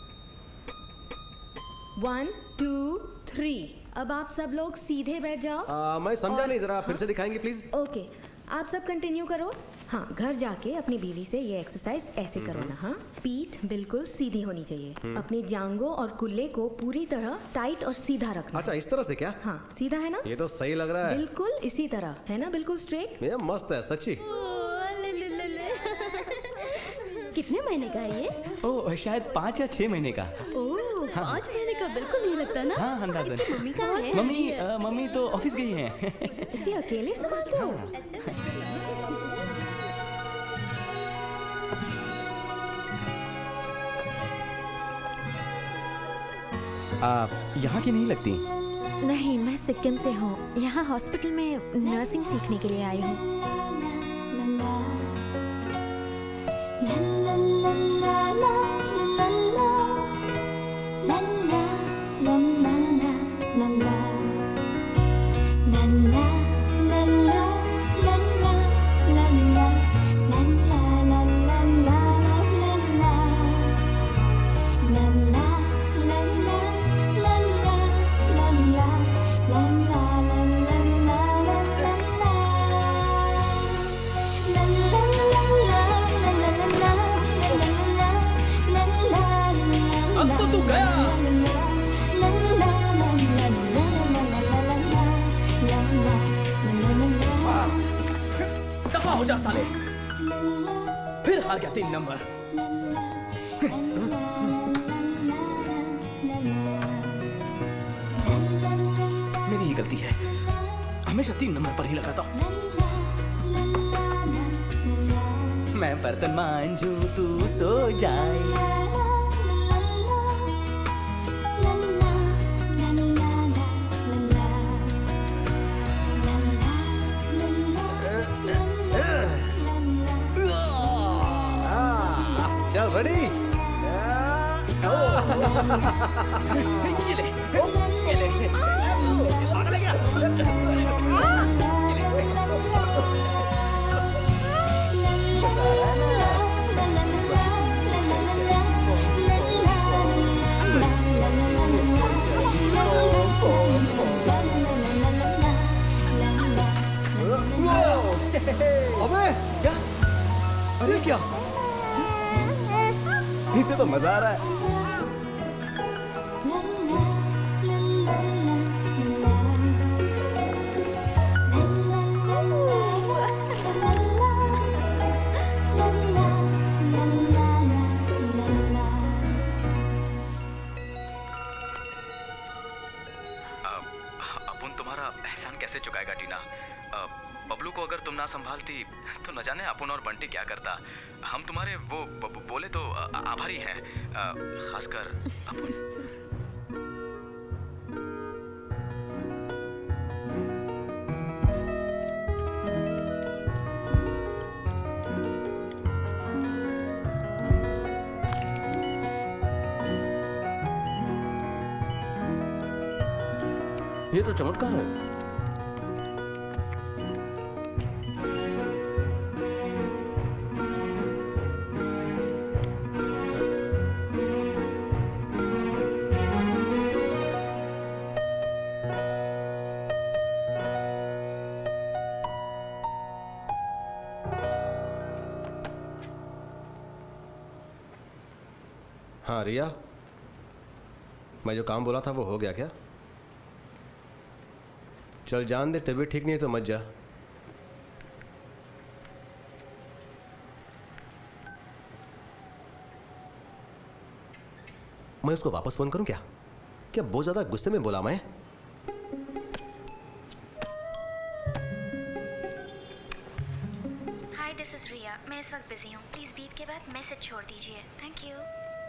One two three. अब आप सब लोग सीधे बैठ जाओ। आ, मैं समझा नहीं, जरा फिर हाँ? से दिखाएंगे प्लीज। ओके, आप सब कंटिन्यू करो। हाँ, घर जाके अपनी बीवी से ये एक्सरसाइज ऐसे करो ना। हाँ, पीठ बिल्कुल सीधी होनी चाहिए। अपनी जांघों और कुल्ले को पूरी तरह टाइट और सीधा रखना। अच्छा, इस तरह से क्या? हाँ, सीधा है ना? ये तो सही लग रहा है। बिल्कुल इसी तरह है ना, बिल्कुल स्ट्रेट। ये मस्त है सच्ची। कितने महीने का है ये? ओह, शायद पाँच या छह महीने का। ओह, पाँच महीने का बिल्कुल नहीं लगता ना। हाँ, अंदाज़न। इसकी मम्मी कहाँ है? मम्मी आ, मम्मी तो ऑफिस गई हैं। इसे अकेले संभालते हो? आप यहाँ की नहीं लगती? नहीं, मैं सिक्किम से हूँ। यहाँ हॉस्पिटल में नर्सिंग सीखने के लिए आई हूँ। हो जा साले, फिर हार गया तीन नंबर। मेरी ही गलती है, हमेशा तीन नंबर पर ही लगाता हूँ। मैं बर्तन मांझू तू सो जाए। चल रेडी? ये ले, ये ले, पागल है क्या? अबे क्या? अरे क्या? इसे तो मजा आ रहा है। अपन तुम्हारा एहसान कैसे चुकाएगा टीना? बबलू को अगर तुम ना संभालती तो न जाने अपन और बंटी क्या करता। हम तुम्हारे वो ब, ब, बोले तो आभारी हैं, खासकर अपन। ये तो चमत्कार है। हाँ रिया, मैं जो काम बोला था वो हो गया क्या? चल जान दे, तबीयत ठीक नहीं है तो मत जा। मैं उसको वापस फोन करूं क्या? क्या बहुत ज्यादा गुस्से में बोला मैं? Hi, this is Riya. मैं इस वक्त बिजी हूँ। प्लीज बीट के बाद मैसेज छोड़ दीजिए। Thank you.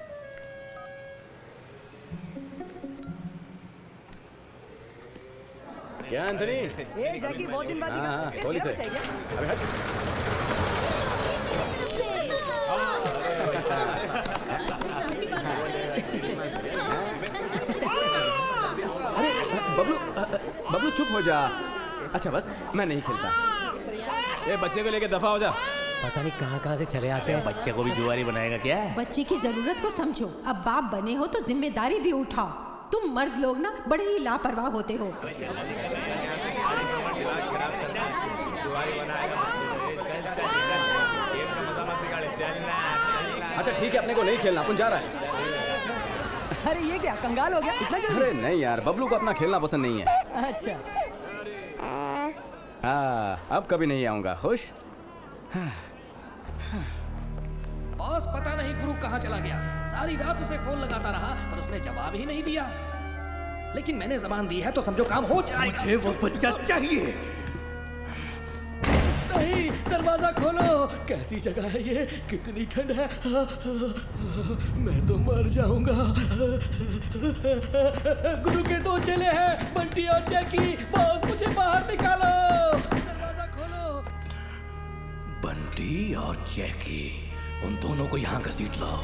क्या एंथनी? ए जैकी, बहुत दिन बाद दिखा। हाँ, गोली से। अबे हट। अरे बबलू, बबलू चुप हो जा। अच्छा बस, मैं नहीं खेलता। ए बच्चे को लेके दफा हो जा। पता नहीं कहाँ कहाँ से चले आते हैं। बच्चे को भी जुआरी बनाएगा क्या? बच्चे की जरूरत को समझो। अब बाप बने हो तो जिम्मेदारी भी उठाओ। तुम मर्द लोग ना बड़े ही लापरवाह होते हो। अच्छा ठीक है, अपने को नहीं खेलना, अपन जा रहा है। अरे ये क्या, कंगाल हो गया इतना जल्दी? अरे नहीं यार, बबलू को अपना खेलना पसंद नहीं है। अच्छा। हाँ, अब कभी नहीं आऊंगा। खुश? बॉस, पता नहीं गुरु कहाँ चला गया। सारी रात उसे फोन लगाता रहा पर उसने जवाब ही नहीं दिया। लेकिन मैंने जबान दी है तो समझो काम हो जाएगा। मुझे वो बच्चा चाहिए। नहीं, दरवाजा खोलो। कैसी जगह है ये? कितनी ठंड है। मैं तो मर जाऊंगा। गुरु के दो चेले हैं, बंटी और जैकी। बॉस, मुझे बाहर निकालो। दरवाजा खोलो। बंटी और जैकी, उन दोनों को यहाँ घसीट लाओ।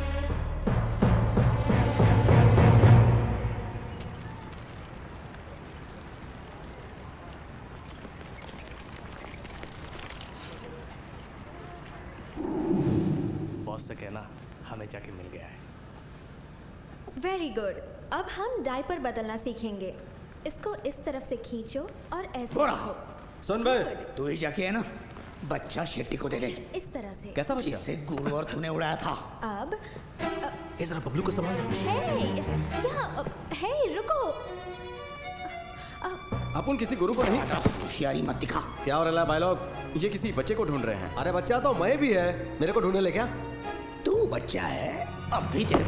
बॉस से कहना हमें जाके मिल गया है। Very good. अब हम डायपर बदलना सीखेंगे। इसको इस तरफ से खींचो और ऐसे रखो। सुन बे, तू ही जाके है ना, बच्चा शेट्टी को दे दे। इस तरह से। कैसा बच्चा? जिसे गुरु और तूने उड़ाया था। अब ये जरा बबलू को संभाल। हे, क्या? हे, रुको। अपन किसी गुरु को नहीं। होशियारी मत दिखा। क्या हो रहा है भाई लोग? ये किसी बच्चे को ढूंढ रहे हैं। अरे बच्चा तो मैं भी है, मेरे को ढूंढने ले क्या? तू बच्चा है, अब भी तेरे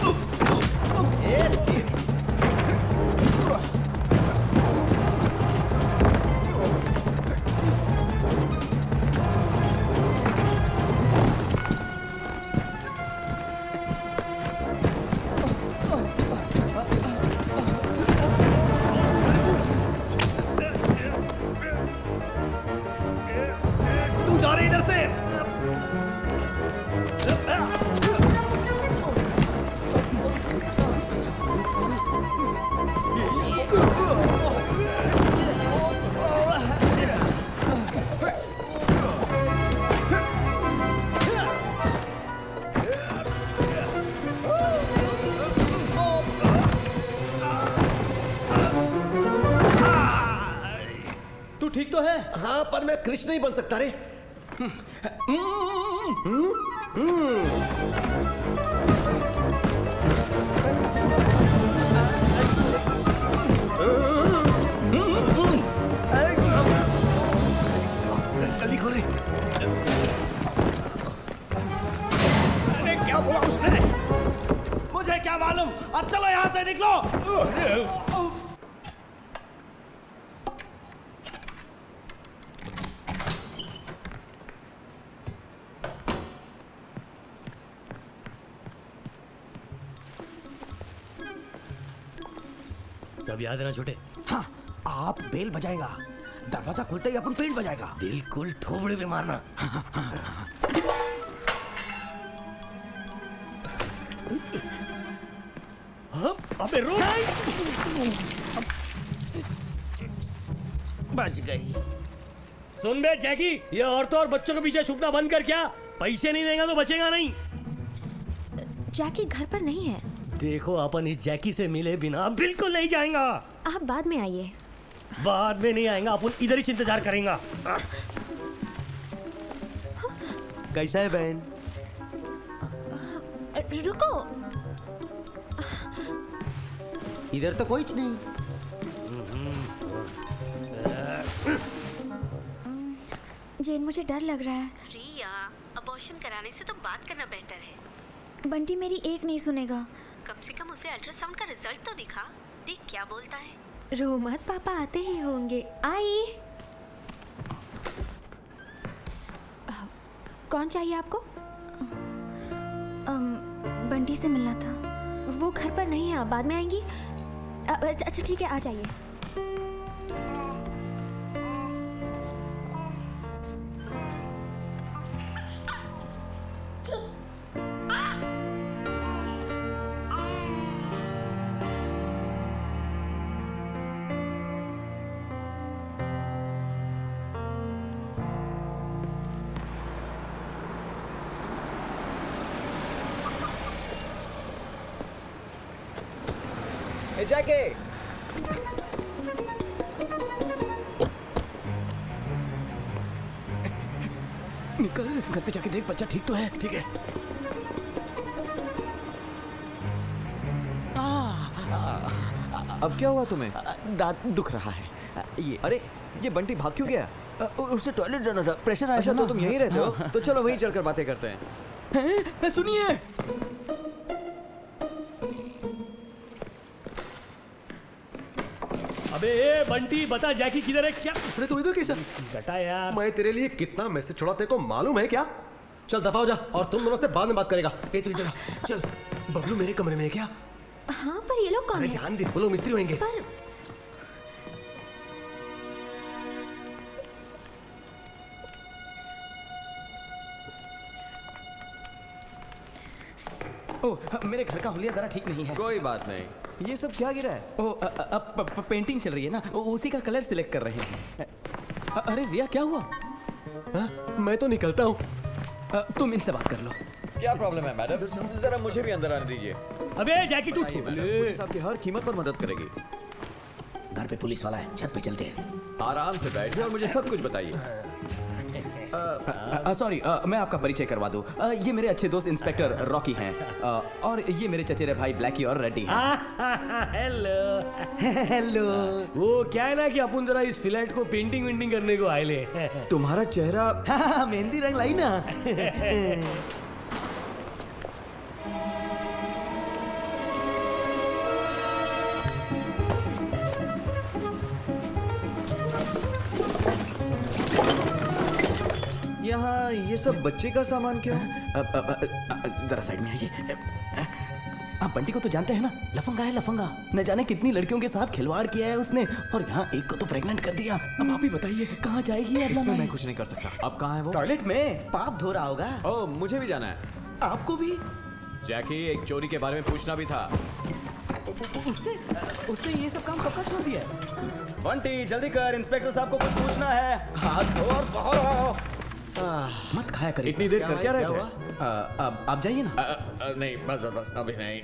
ठीक तो है? हाँ, पर मैं कृष्ण नहीं बन सकता रे। जल्दी खोले। अरे क्या बोला उसने? मुझे क्या मालूम। अब चलो यहाँ से निकलो। सब याद है ना छोटे? हाँ, आप बेल बजाएगा, दरवाजा खुलते ही अपन पेंट बजाएगा। बिल्कुल ठोबड़े पे मारना। हाँ, अबे रुक। बच गई। सुन बे जैकी, ये औरतों और बच्चों के पीछे छुपना बंद कर। क्या पैसे नहीं देगा तो बचेगा नहीं। जैकी घर पर नहीं है। देखो अपन इस जैकी से मिले बिना बिल्कुल नहीं जाएगा। आप बाद में आइए। बाद में नहीं आएगा, अपन इधर ही इंतजार करेंगे। कैसा है बहन? रुको, इधर तो कोई नहीं। जेन मुझे डर लग रहा है। रिया, अबॉर्शन कराने से तो बात करना बेहतर है। बंटी मेरी एक नहीं सुनेगा। कम से कम उसे अल्ट्रासाउंड का रिजल्ट तो दिखा, देख क्या बोलता है। रो मत, पापा आते ही होंगे। आई। कौन चाहिए आपको? अम, बंटी से मिलना था। वो घर पर नहीं है, बाद में आएंगी। अच्छा ठीक है, आ जाइए। जैकी, निकल, घर पे जाके देख बच्चा ठीक तो है। ठीक है। अब क्या हुआ तुम्हें? दांत दुख रहा है। ये अरे ये बंटी भाग क्यों गया? उसे टॉयलेट जाना था, प्रेशर आया। अच्छा था तो ना? तुम यहीं रहते हो? हाँ। तो चलो वहीं चलकर बातें करते हैं। सुनिए, अबे ए बंटी, बता जैकी किधर है? क्या अरे तू इधर कैसा? बेटा यार, मैं तेरे लिए कितना मैसेज छोड़ा, तेरे को मालूम है क्या? चल दफा हो जा, और तुम दोनों से बाद में बात करेगा। ए तू इधर आ, चल। बबलू मेरे कमरे में है क्या? हाँ, पर ये लोग कौन अरे है? जान दे, बोलो मिस्त्री होंगे। पर ओह, मेरे घर का हुलिया जरा ठीक नहीं है। कोई बात नहीं। ये सब क्या गिरा है? ओह, अब पेंटिंग चल रही है ना, उसी का कलर सिलेक्ट कर रहे हैं। अ, अरे रिया, क्या हुआ? हा? मैं तो निकलता हूँ, तुम इनसे बात कर लो। क्या प्रॉब्लम है मैडम? जरा मुझे भी अंदर आने दीजिए। अबे जैकी तू पुलिस आपकी हर कीमत पर मदद करेगी। घर पे पुलिस वाला है, छत पे चलते हैं। आराम से बैठिए और मुझे सब कुछ बताइए। सॉरी, मैं आपका परिचय करवा दूं। uh, ये मेरे अच्छे दोस्त इंस्पेक्टर रॉकी हैं, uh, और ये मेरे चचेरे भाई ब्लैकी और रेड्डी हैं। Hello hello. वो क्या है ना कि अपन जरा इस फ्लैट को पेंटिंग वेंटिंग करने को आए ले। तुम्हारा चेहरा मेहंदी रंग लाई ना। यहाँ ये सब बच्चे का सामान क्या है? जरा साइड में आइए। आप बंटी को तो जानते हैं ना, लफंगा है लफंगा। न जाने कितनी लड़कियों के साथ खिलवाड़ किया है उसने, और यहाँ एक को तो प्रेग्नेंट कर दिया। अब आप ही बताइए कहाँ जाएगी? इसमें मैं कुछ नहीं कर सकता। अब कहाँ है वो? टॉयलेट में पाप धो रहा होगा। ओह, मुझे भी जाना है। आपको भी? जैकी, एक चोरी के बारे में पूछना भी था। उससे उसने ये सब काम कब का छोड़ दिया? बंटी जल्दी कर, इंस्पेक्टर साहब को कुछ पूछना है। हाथ धो और बाहर आओ। मत खाया करिए। इतनी देर कर क्या रहे थे? अब आप जाइए ना। आ, आ, नहीं, बस बस बस अभी नहीं।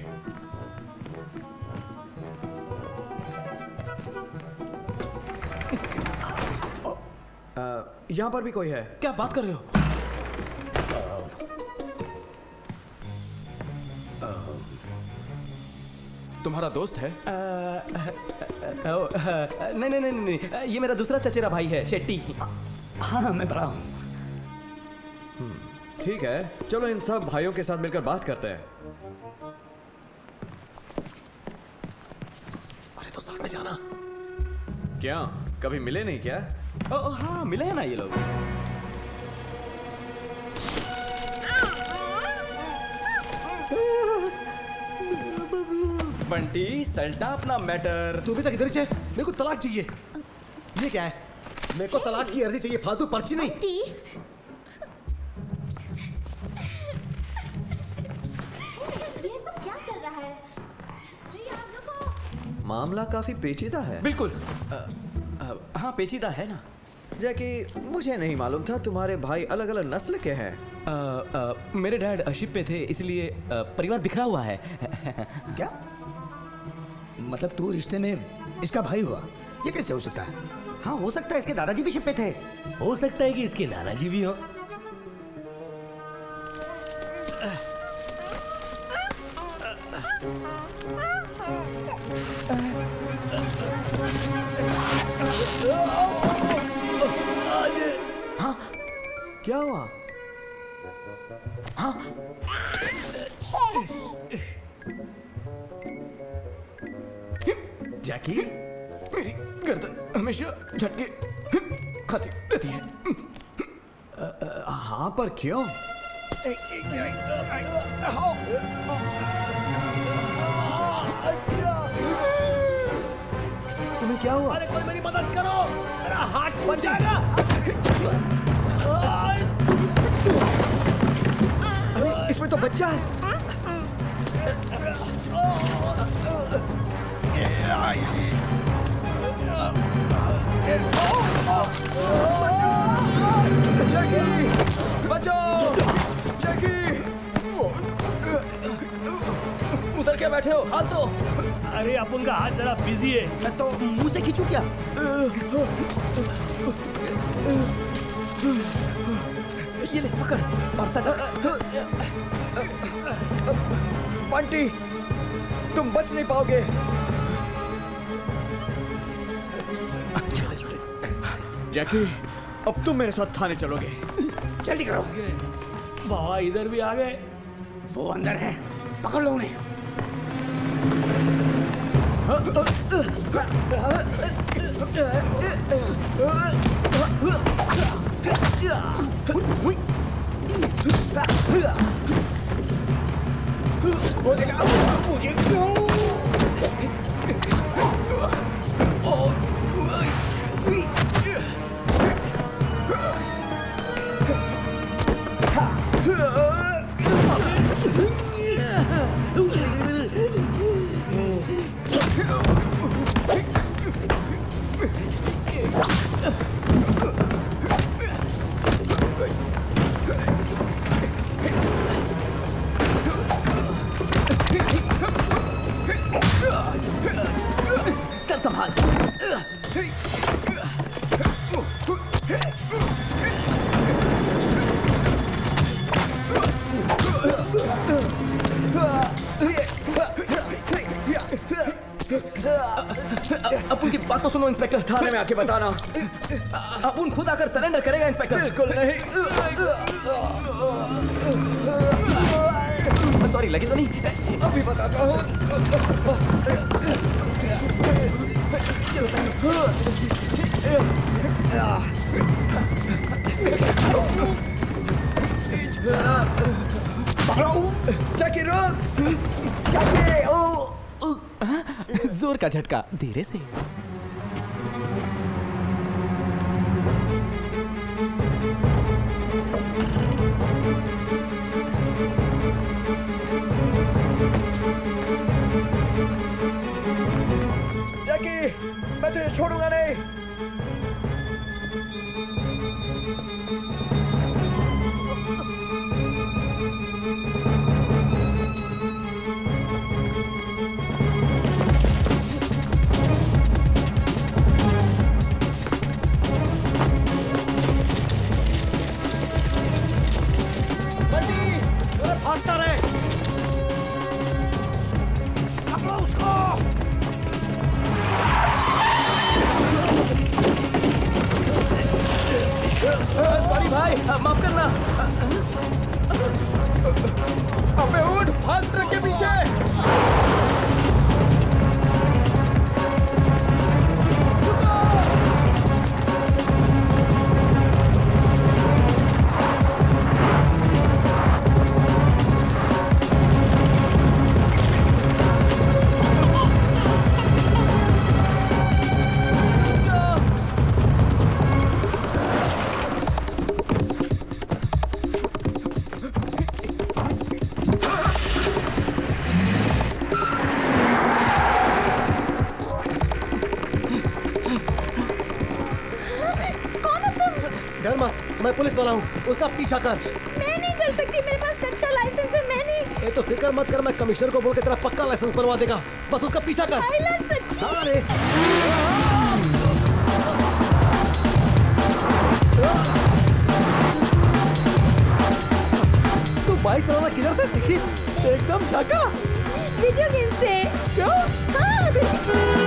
यहाँ पर भी कोई है? क्या बात कर रहे हो? तुम्हारा दोस्त है? नहीं नहीं नहीं नहीं, ये मेरा दूसरा चचेरा भाई है, शेट्टी। हाँ, मैं बड़ा हूँ। ठीक है, चलो इन सब भाइयों के साथ मिलकर बात करते हैं। अरे तो साथ में जाना। क्या कभी मिले नहीं क्या? ओ, ओ, हाँ मिले हैं ना ये लोग। बंटी सल्टा अपना मैटर। तू भी तक इधर से, मेरे को तलाक चाहिए। ये क्या है? मेरे को तलाक की अर्जी चाहिए, फालतू पर्ची नहीं। ये सब क्या चल रहा है? रिया, रुको। मामला काफी पेचीदा है। बिल्कुल। आ, हाँ पेचीदा है ना। जैकी, मुझे नहीं मालूम था तुम्हारे भाई अलग अलग नस्ल के हैं। आ, आ, मेरे डैड शिप पे थे, इसलिए आ, परिवार बिखरा हुआ है। क्या मतलब तू रिश्ते में इसका भाई हुआ? ये कैसे हो सकता है? हाँ हो सकता है इसके दादाजी भी शिप पे थे। हो सकता है कि इसके नाना जी भी हो। हाँ क्या हुआ? हाँ जैकी, मेरी गर्दन हमेशा झटके खाती रहती है। हाँ पर क्यों? तुम्हें क्या हुआ? अरे कोई मेरी मदद करो, मेरा हाथ बन जाएगा। अरे इसमें तो बच्चा है। जैकी, बचाओ! जैकी, उधर क्या बैठे हो? हाथ दो। अरे अपन का हाथ जरा बिजी है। तो मुंह से खींचू क्या? ये ले पकड़ और सटा। बंटी, तुम बच नहीं पाओगे। जैकी, अब तुम मेरे साथ थाने चलोगे। जल्दी करो। बाबा इधर भी आ गए। वो अंदर है, पकड़ लो उन्हें। वो देखा मुझे सर संभाल। अपन की बात तो सुनो इंस्पेक्टर। थाने में आके बताना। अपन खुद आकर सरेंडर करेगा इंस्पेक्टर। बिल्कुल नहीं। सॉरी, लगी तो नहीं? अभी बताता हूँ। जैकी रुक। जोर का झटका, धीरे से। जैकी, मैं तुझे छोड़ूंगा नहीं। भागता रहे। पकड़ो उसको। सॉरी भाई, माफ करना। अबे उठ, भाग ट्रक के पीछे। डर मत, मैं पुलिस वाला हूँ, उसका पीछा कर। मैं नहीं कर सकती, मेरे पास कच्चा लाइसेंस है, मैं नहीं। ए तो फिक्र मत कर, मैं कमिश्नर को बोल के तेरा पक्का लाइसेंस बनवा देगा, बस उसका पीछा कर। आइला सच्ची। अरे तू बाइक चलाना किधर से सीखी? एकदम झकास। वीडियो गेम से। क्या? हाँ।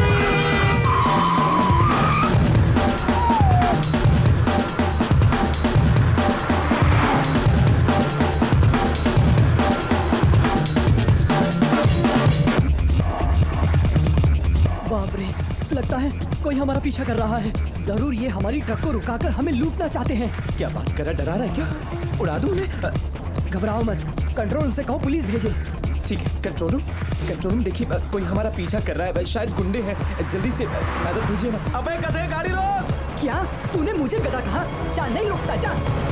बाप रे, लगता है कोई हमारा पीछा कर रहा है। जरूर ये हमारी ट्रक को रुकाकर हमें लूटना चाहते हैं। क्या बात कर रहा, डरा रहा है क्या? उड़ा दूं उन्हें? घबराओ मत, कंट्रोल रूम से कहो पुलिस भेजे। ठीक है, कंट्रोल रूम, कंट्रोल रूम देखिए कोई हमारा पीछा कर रहा है, शायद गुंडे हैं, जल्दी से मदद भेजिए ना। अबे गधे, गाड़ी रोक! क्या तूने मुझे गधा कहा? जा, नहीं रुकता, जा।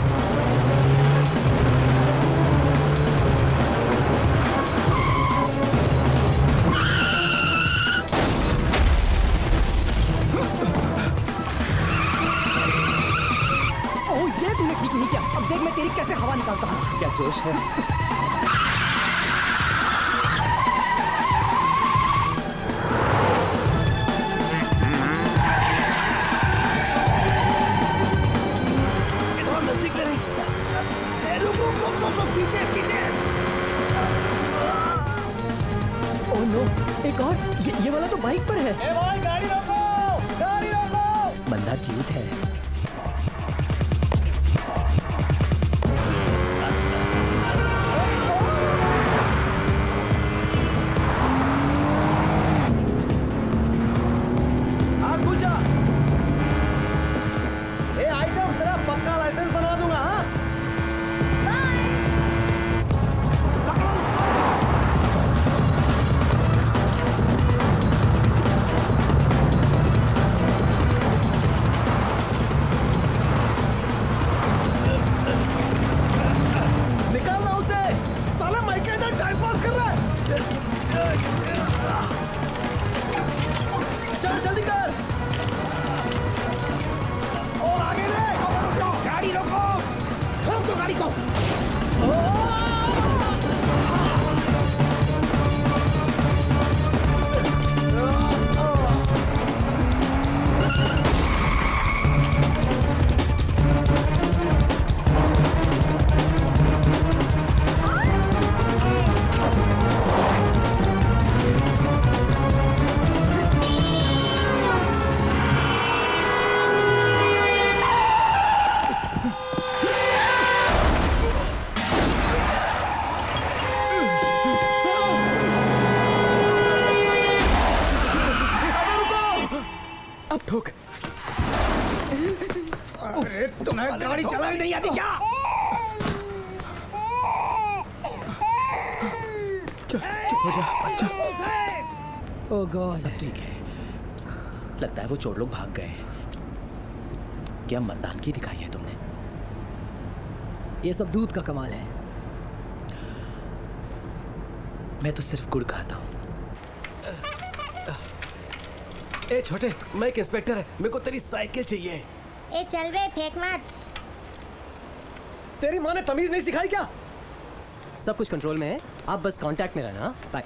ओह, ये तूने ठीक नहीं किया। अब देख मैं तेरी कैसे हवा निकालता हूँ। क्या जोश है। पीछे पीछे। ओह नो, एक और, ये, ये वाला तो बाइक पर है। ए भाई, गाड़ी रोको, गाड़ी रोको। बंदा क्यूट है। आग बुझा। ए आइटम, तेरा पक्का लाइसेंस बनवा दूंगा। हाँ अरे तुम्हें गाड़ी चलानी नहीं आती क्या? चुप हो जा, चुप। ओह गॉड, सब ठीक है। लगता है वो चोर लोग भाग गए हैं। क्या मर्दानगी दिखाई है तुमने? ये सब दूध का कमाल है। मैं तो सिर्फ गुड़ खाता हूँ। ए छोटे, मैं एक इंस्पेक्टर है, मेरे को तेरी साइकिल चाहिए। ए चल बे, फेंक मत। तेरी माँ ने तमीज नहीं सिखाई क्या? सब कुछ कंट्रोल में है, आप बस कांटेक्ट में रहना। बाय।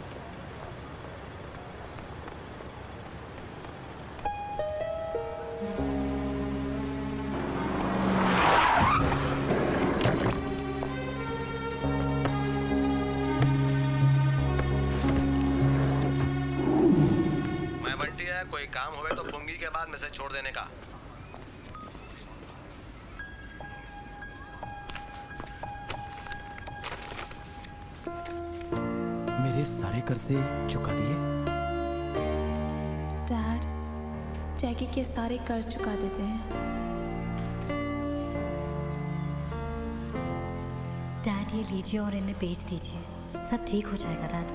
मैं बंटी है, कोई काम होवे तो पुंगी के बाद मैसेज छोड़ देने का। मेरे सारे कर्जे चुका दिए? डैड, जैकी के सारे कर्ज चुका देते हैं। डैड ये लीजिए और इन्हें बेच दीजिए, सब ठीक हो जाएगा डैड।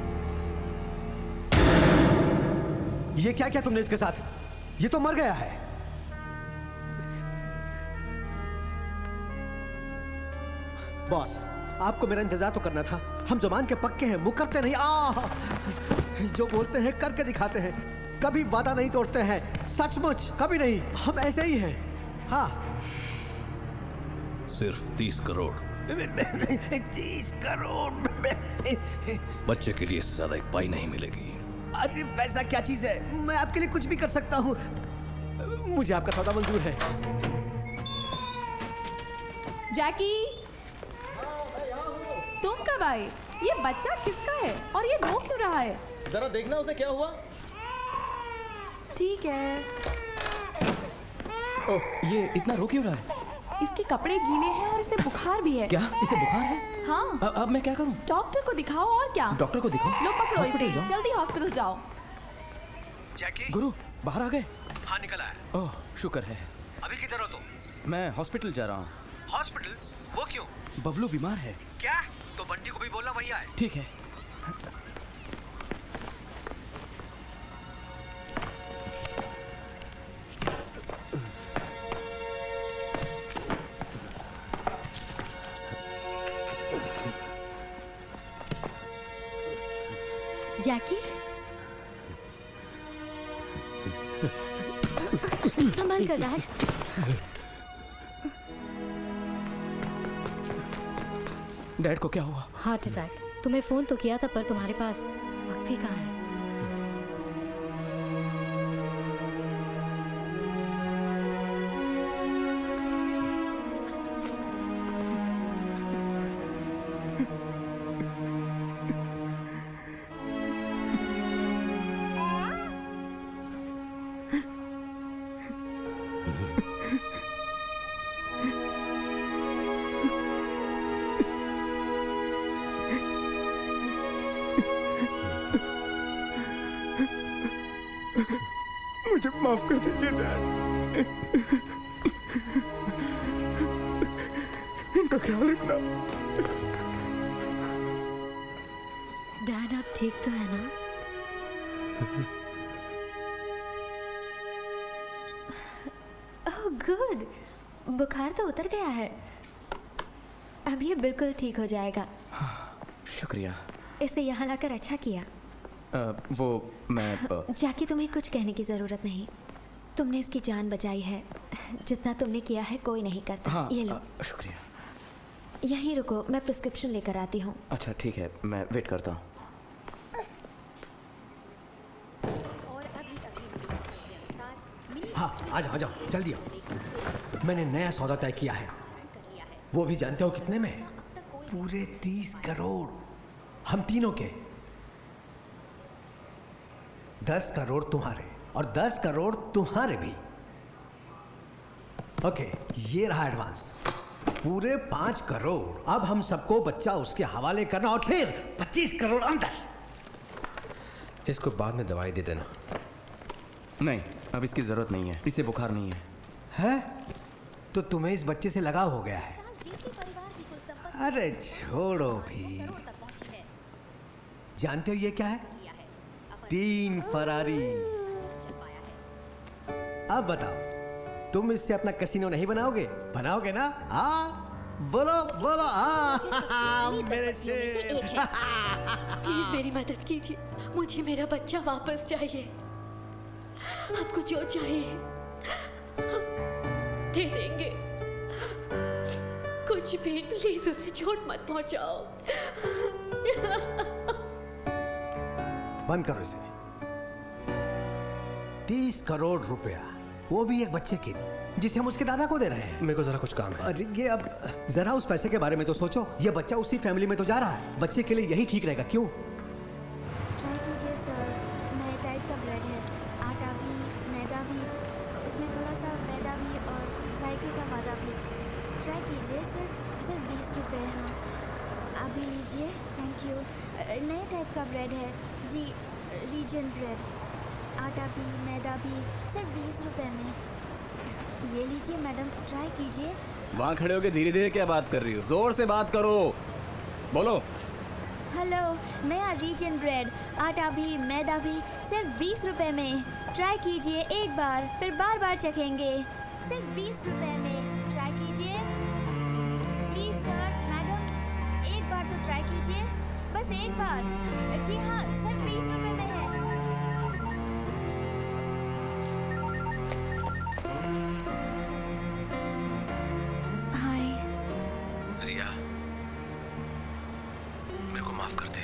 ये क्या किया तुमने इसके साथ? ये तो मर गया है। बॉस, आपको मेरा इंतजार तो करना था। हम जुबान के पक्के हैं, मुकरते नहीं। आ जो बोलते हैं करके दिखाते हैं, कभी वादा नहीं तोड़ते हैं, सचमुच कभी नहीं। हम ऐसे ही हैं। हाँ, सिर्फ तीस करोड़। तीस करोड़ बच्चे के लिए इससे ज्यादा एक पाई नहीं मिलेगी। अरे पैसा क्या चीज है, मैं आपके लिए कुछ भी कर सकता हूँ। मुझे आपका सौदा मंजूर है। जैकी, तुम कब आए? ये बच्चा किसका है और ये रो क्यों रहा है? जरा देखना उसे क्या हुआ। ठीक है। ओह, ये इतना रो क्यों रहा है? इसके कपड़े गीले हैं और इसे बुखार भी है। क्या इसे बुखार है? हाँ। अ, अब मैं क्या करूं? डॉक्टर को दिखाओ और क्या। डॉक्टर को दिखाओ? लो पकड़ो हॉस्पिटल इसे, जाओ। जल्दी हॉस्पिटल जाओ। जैकी, गुरु बाहर आ गए? हाँ निकला है। ओह शुक्र है। अभी किधर हो तुम? मैं हॉस्पिटल जा रहा हूँ। हॉस्पिटल? वो क्यों? बबलू बीमार है। क्या? तो बंटी को भी बोलना वही आए। ठीक है। जैकी, संभाल कर डैड। डैड को क्या हुआ? Heart attack. तुम्हें फोन तो किया था पर तुम्हारे पास वक्त ही कहाँ है। मुझे माफ कर दीजिए डैड। इनका ख्याल रखना। डैड आप ठीक तो है ना? ओह गुड, बुखार तो उतर गया है। अब ये बिल्कुल ठीक हो जाएगा। शुक्रिया। इसे यहाँ लाकर अच्छा किया। आ, वो मैं आ, जाकी, तुम्हें कुछ कहने की ज़रूरत नहीं। तुमने इसकी जान बचाई है। जितना तुमने किया है कोई नहीं करता। हाँ, ये लो। आ, शुक्रिया। यहीं रुको, मैं प्रिस्क्रिप्शन लेकर आती हूँ। अच्छा ठीक है, मैं वेट करता हूँ। हाँ, आ जाओ आ जाओ, जल्दी आओ। मैंने नया सौदा तय किया है। वो भी जानते हो कितने में? पूरे तीस करोड़। हम तीनों के। दस करोड़ तुम्हारे और दस करोड़ तुम्हारे भी। ओके, ये रहा एडवांस। पूरे पांच करोड़। अब हम सबको बच्चा उसके हवाले करना और फिर पच्चीस करोड़ अंदर। इसको बाद में दवाई दे देना। नहीं, अब इसकी जरूरत नहीं है। इसे बुखार नहीं है। है? तो तुम्हें इस बच्चे से लगाव हो गया है। अरे छोड़ो भी। जानते हो ये क्या है? तीन फरारी। अब बताओ, तुम इससे अपना कसिनो नहीं बनाओगे? बनाओगे ना? हाँ बोलो बोलो। हाँ मेरे से। प्लीज मेरी मदद कीजिए, मुझे मेरा बच्चा वापस चाहिए। आपको जो चाहिए दे देंगे। कुछ भी, प्लीज उसे चोट मत पहुंचाओ। बंद करो इसे। तीस करोड़ रुपया, वो भी एक बच्चे के लिए, जिसे हम उसके दादा को दे रहे हैं। मेरे को जरा कुछ काम है। अरे ये अब जरा उस पैसे के बारे में तो सोचो। ये बच्चा उसी फैमिली में तो जा रहा है। बच्चे के लिए यही ठीक रहेगा। क्यों? ट्राई कीजिए सर, नए टाइप का ब्रेड है। आटा भी, मैदा भी, उसमें थोड़ा सा मैदा भी और जायके का वादा भी। ट्राई कीजिए, सिर्फ सिर्फ बीस रुपये। हाँ आप भी लीजिए। Thank you. नए टाइप का ब्रेड है जी, रीजन ब्रेड। आटा भी, मैदा भी, सिर्फ बीस रुपये में। ये लीजिए मैडम, ट्राई कीजिए। वहाँ खड़े होके धीरे धीरे क्या बात कर रही हो? जोर से बात करो, बोलो। हेलो, नया रीजन ब्रेड, आटा भी, मैदा भी, सिर्फ बीस रुपए में। ट्राई कीजिए एक बार, फिर बार बार चखेंगे। सिर्फ बीस रुपए में। ट्राई कीजिए प्लीज सर। मैडम बस एक बार। जी हाँ, सिर्फ बीस रुपए में है। हाय रिया, मेरे को माफ कर दे।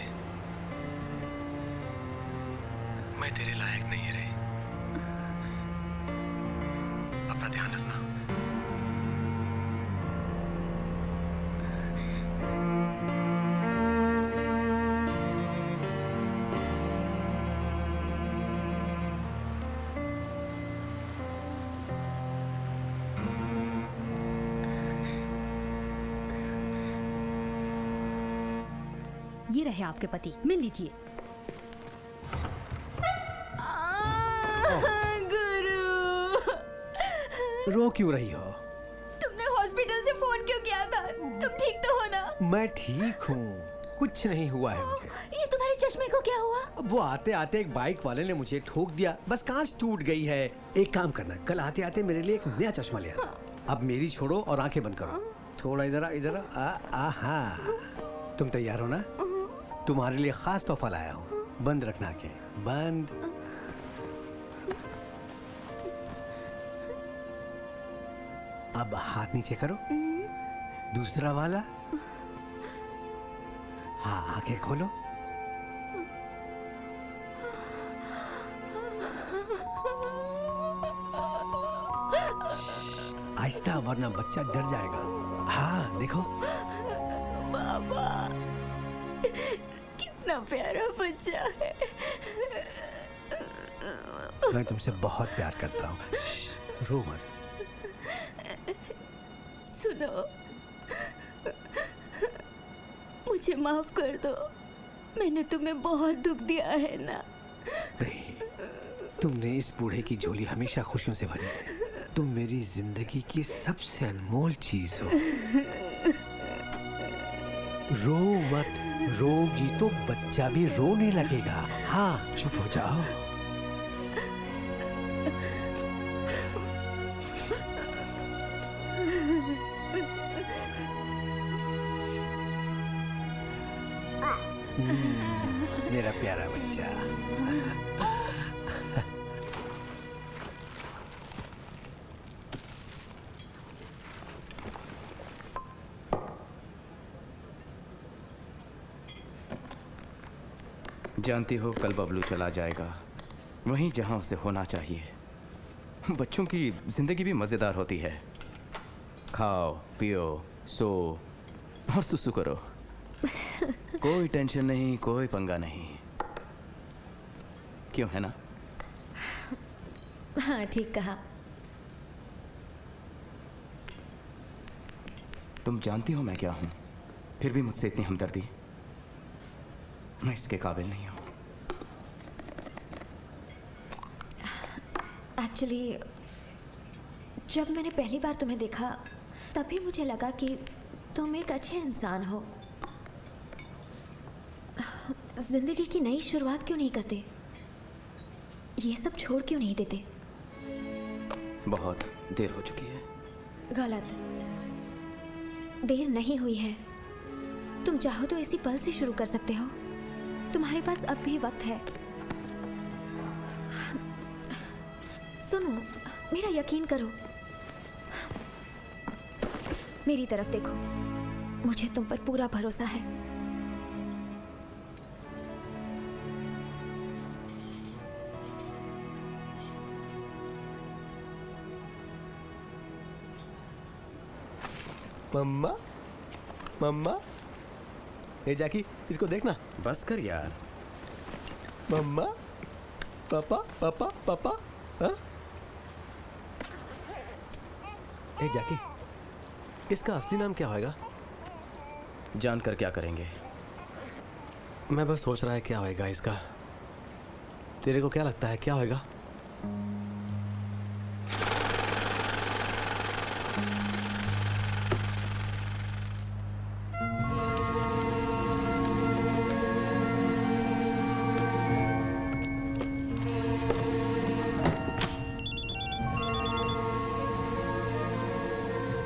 मैं तेरे लायक नहीं रही। अपना ध्यान रखना। ये रहे आपके पति, मिल लीजिए। रो क्यों रही हो? तुमने हॉस्पिटल से फोन क्यों किया था? तुम ठीक तो हो ना? मैं ठीक हूँ, कुछ नहीं हुआ है मुझे। ये तुम्हारे चश्मे को क्या हुआ? वो आते आते एक बाइक वाले ने मुझे ठोक दिया, बस कांच टूट गई है। एक काम करना, कल आते आते मेरे लिए एक नया चश्मा ले आना। अब मेरी छोड़ो और आंखें बंद करो। थोड़ा इधर आ, इधर आ, आ, हाँ। तुम तैयार हो ना? तुम्हारे लिए खास तोहफा लाया हूँ। बंद रखना आंखें, बंद। अब हाथ नीचे करो, दूसरा वाला। हाँ, आंखें खोलो। आहिस्ता, वरना बच्चा डर जाएगा। हाँ, देखो। बाबा, कितना प्यारा बच्चा है। मैं तुमसे बहुत प्यार करता हूँ। रो मत। सुनो, मुझे माफ कर दो। मैंने तुम्हें बहुत दुख दिया है ना। नहीं, तुमने इस बूढ़े की झोली हमेशा खुशियों से भरी है। तुम मेरी जिंदगी की सबसे अनमोल चीज हो। रो मत, रोगी तो बच्चा भी रोने लगेगा। हाँ, चुप हो जाओ। मेरा प्यारा बच्चा। जानती हो, कल बबलू चला जाएगा वहीं जहां उसे होना चाहिए। बच्चों की जिंदगी भी मजेदार होती है। खाओ, पियो, सो और सुसु करो। कोई टेंशन नहीं, कोई पंगा नहीं। क्यों, है ना? हाँ, ठीक कहा। तुम जानती हो मैं क्या हूं, फिर भी मुझसे इतनी हमदर्दी। मैं इसके काबिल नहीं हूं। एक्चुअली, जब मैंने पहली बार तुम्हें देखा तभी मुझे लगा कि तुम एक अच्छे इंसान हो। जिंदगी की नई शुरुआत क्यों नहीं करते? ये सब छोड़ क्यों नहीं देते? बहुत देर हो चुकी है। गलत, देर नहीं हुई है। तुम चाहो तो इसी पल से शुरू कर सकते हो। तुम्हारे पास अब भी वक्त है। सुनो, मेरा यकीन करो। मेरी तरफ देखो, मुझे तुम पर पूरा भरोसा है। मम्मा, मम्मा, ए जैकी, इसको देखना। बस कर यार। मम्मा, पापा, पापा, पापा, हाँ? ए जैकी, इसका असली नाम क्या होएगा? जानकर क्या करेंगे? मैं बस सोच रहा है क्या होएगा इसका। तेरे को क्या लगता है क्या होएगा?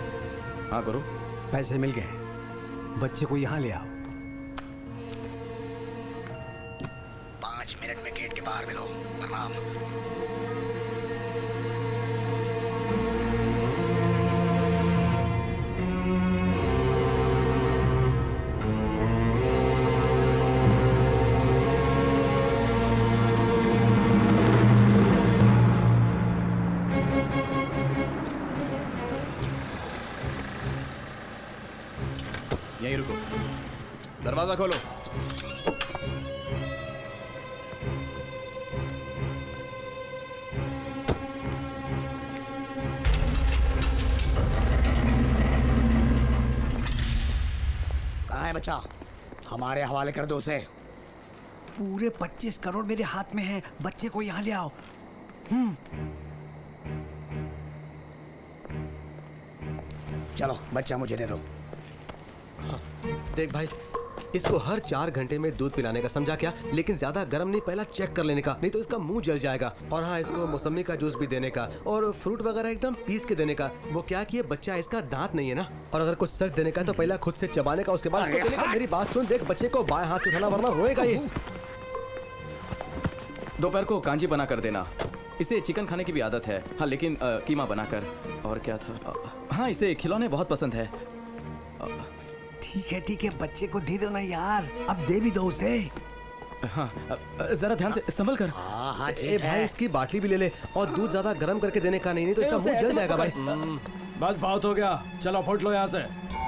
हाँ गुरु। पैसे मिल गए, बच्चे को यहाँ ले आओ। बाहर मिलो। प्रणाम। यहीं रुको, दरवाजा खोलो। कहाँ है बच्चा? हमारे हवाले कर दो उसे। पूरे पच्चीस करोड़ मेरे हाथ में है, बच्चे को यहाँ ले आओ। हम्म। चलो बच्चा मुझे दे दो। हाँ, देख भाई, इसको हर चार घंटे में दूध पिलाने का, समझा क्या? लेकिन ज्यादा गर्म नहीं, पहला चेक कर लेने का, नहीं तो इसका मुंह जल जाएगा। और हाँ, इसको मौसमी का जूस भी देने का और फ्रूट वगैरह एकदम पीस के देने का। वो क्या कि ये बच्चा, इसका दांत नहीं है ना, और अगर कुछ सख्त देने का तो पहला खुद से चबाने का, उसके बाद इसको देने का। मेरी बात सुन, देख बच्चे को बाएं हाथ से उठाना वरना रोएगा ये। दोपहर को कांजी बना कर देना। इसे चिकन खाने की भी आदत है। हाँ, लेकिन आ, कीमा बनाकर। और क्या था? आ, हाँ, इसे खिलौने बहुत पसंद है। ठीक है ठीक है, बच्चे को दे दो ना यार, अब दे भी दो उसे। हाँ, जरा ध्यान से संभल कर। हाँ हाँ ए भाई, इसकी बाटली भी ले ले और दूध ज्यादा गर्म करके देने का नहीं, नहीं तो इसका मुंह जल जाएगा भाई। बस बहुत हो गया, चलो फुट लो यहाँ से।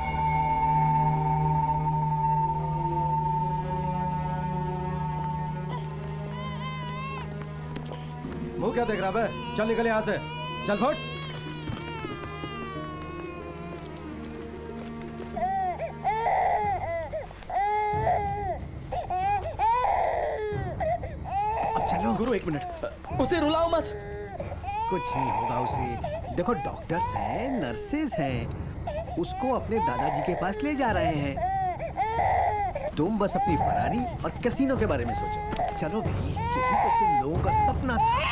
मुंह क्या देख रहा है? चल निकल यहाँ से, चल फुट। चलो गुरु, एक मिनट, उसे रुलाओ मत। कुछ नहीं होगा उसे। देखो, डॉक्टर्स हैं, नर्सेज हैं, उसको अपने दादाजी के पास ले जा रहे हैं। तुम बस अपनी फरारी और कैसीनो के बारे में सोचो। चलो भाई, यही तो तुम लोगों का सपना था।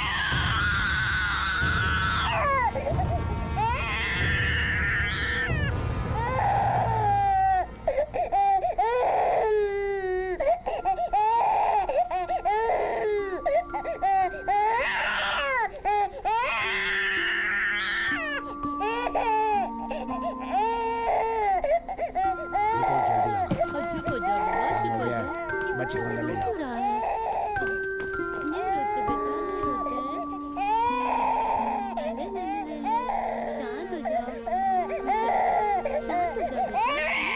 बच्चे को अंदर ले जाओ। शांत हो जाओ, शांत हो जाओ बेटा।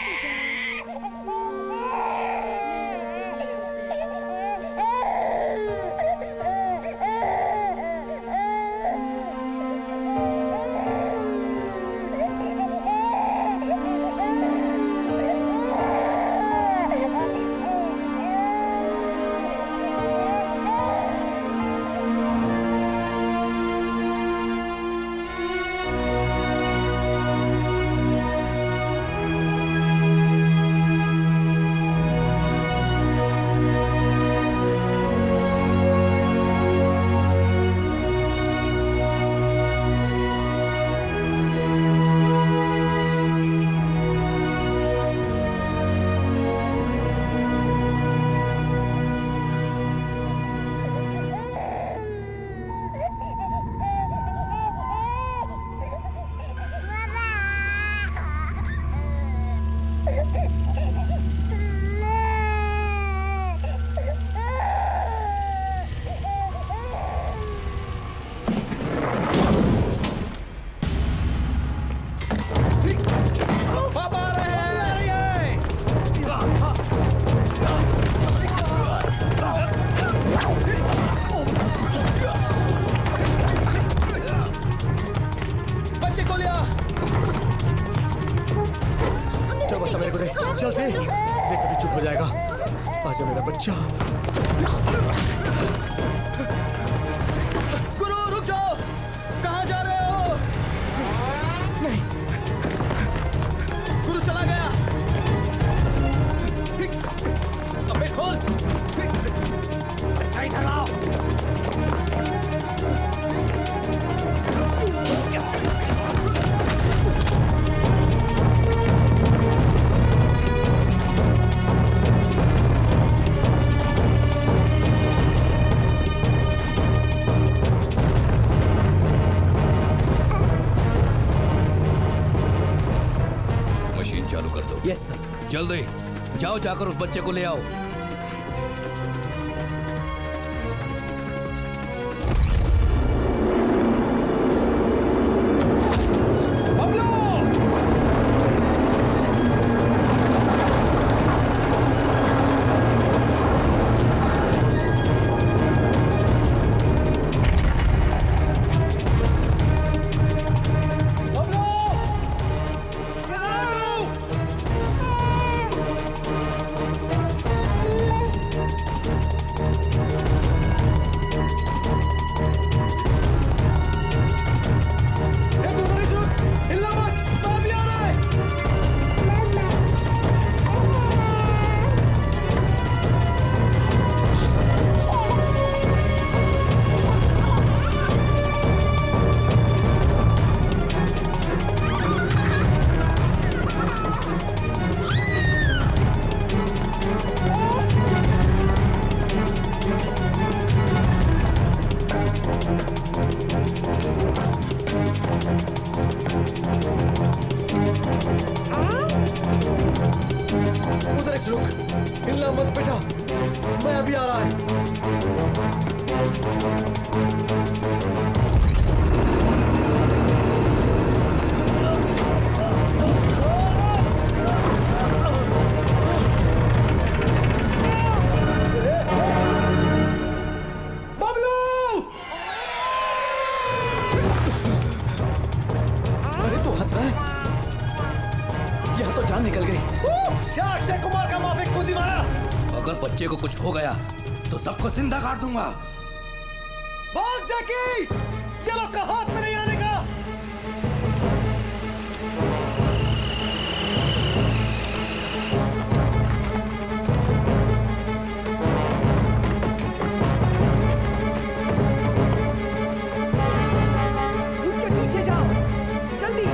चल दे, ये कभी चुप हो जाएगा। आजा मेरा बच्चा। गुरु रुक जाओ, कहाँ जा रहे हो? नहीं, गुरु चला गया। अबे खोल, अच्छा इधर लाओ। जल्दी जाओ, जाकर उस बच्चे को ले आओ। बच्चे को कुछ हो गया तो सबको जिंदा काट दूंगा। भाग जैकी, ये लोग का हाथ में नहीं आने का। उसके पीछे जाओ, जल्दी।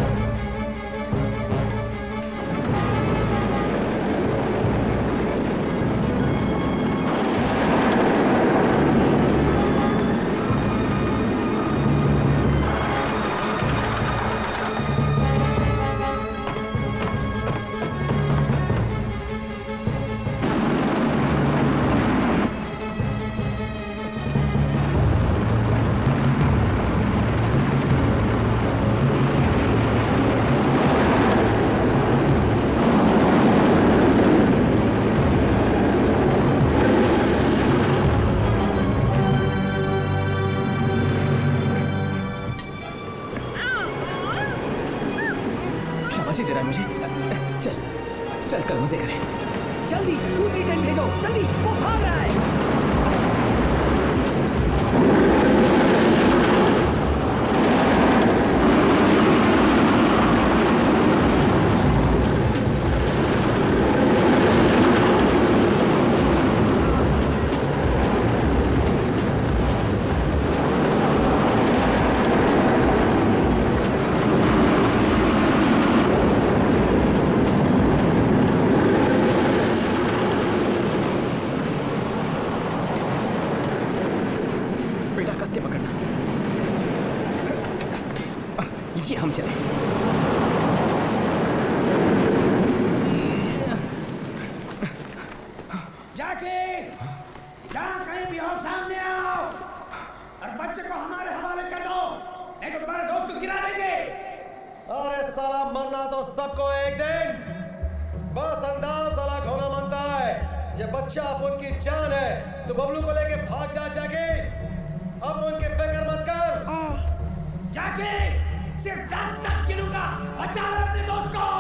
शाबाशी दे रहा है मुझे। चल चल कल मजे करें। जल्दी दूसरी टेंट भेजो, जल्दी, वो भाग रहा है। ये हम चले। जाके जहाँ कहीं भी हो सामने आओ और बच्चे को हमारे हवाले कर दो, नहीं तो तुम्हारे दोस्त को गिरा देंगे। अरे साला मरना तो सबको एक दिन, बस अंदाज साला घोड़ा मानता है। ये बच्चा अब उनकी जान है, तो बबलू को लेके भाग जा जाके, अब उनकी फिक्र मत कर। जाके सिर्फ दस तक गिनूंगा, बचा लो अपने दोस्त को।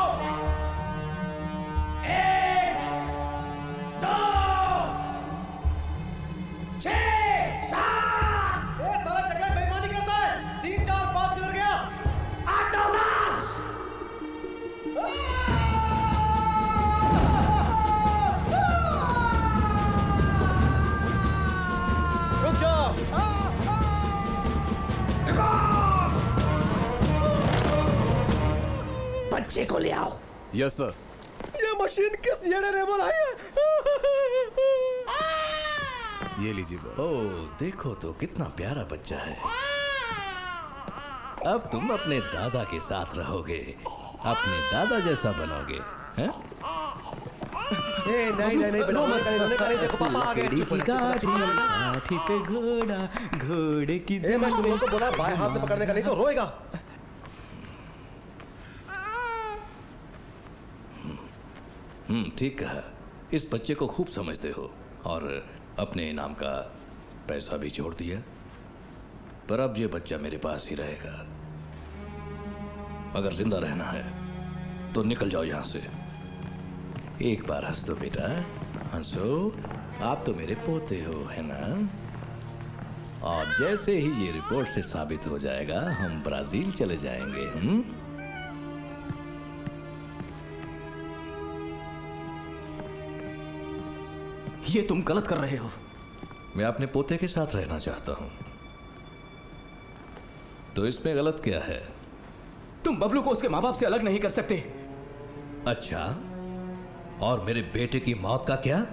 एक, दो, छह, सात। ये साला टकला बेईमानी करता है। तीन, चार, पाँच किधर गया? आठ, नौ, दस। रुक जाओ। बच्चे को ले आओ। Yes sir. ये मशीन किस येड़े ने बनाई है? ये लीजिए बॉस। ओह देखो तो कितना प्यारा बच्चा है। अब तुम अपने दादा के साथ रहोगे, अपने दादा जैसा बनोगे, हैं? ए नहीं नहीं नहीं बेटा मत करें इन्होंने कहा नहीं देखो पापा आ गए चुप हाथी पे घोड़ा घोड़े की ए मैं तुम लोगों को बोला बाएं हाथ में पकड़ने का नहीं तो रोएगा। हम्म ठीक कहा, इस बच्चे को खूब समझते हो और अपने इनाम का पैसा भी जोड़ दिया, पर अब ये बच्चा मेरे पास ही रहेगा। अगर जिंदा रहना है तो निकल जाओ यहां से। एक बार हंस दो बेटा, हंसो, आप तो मेरे पोते हो है ना। और जैसे ही ये रिपोर्ट से साबित हो जाएगा हम ब्राजील चले जाएंगे। हुँ? ये तुम गलत कर रहे हो। मैं अपने पोते के साथ रहना चाहता हूं, तो इसमें गलत क्या है? तुम बबलू को उसके माँ बाप से अलग नहीं कर सकते। अच्छा, और मेरे बेटे की मौत का क्या?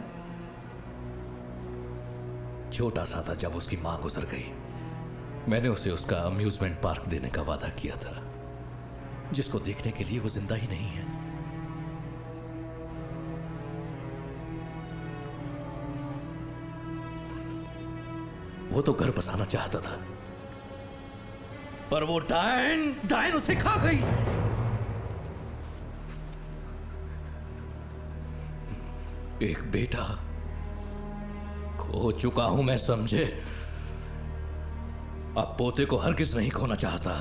छोटा सा था जब उसकी मां गुजर गई, मैंने उसे उसका अम्यूजमेंट पार्क देने का वादा किया था, जिसको देखने के लिए वो जिंदा ही नहीं है। वो तो घर बसाना चाहता था, पर वो डायन डायन उसे खा गई। एक बेटा खो चुका हूं मैं, समझे? अब पोते को हरगिज नहीं खोना चाहता।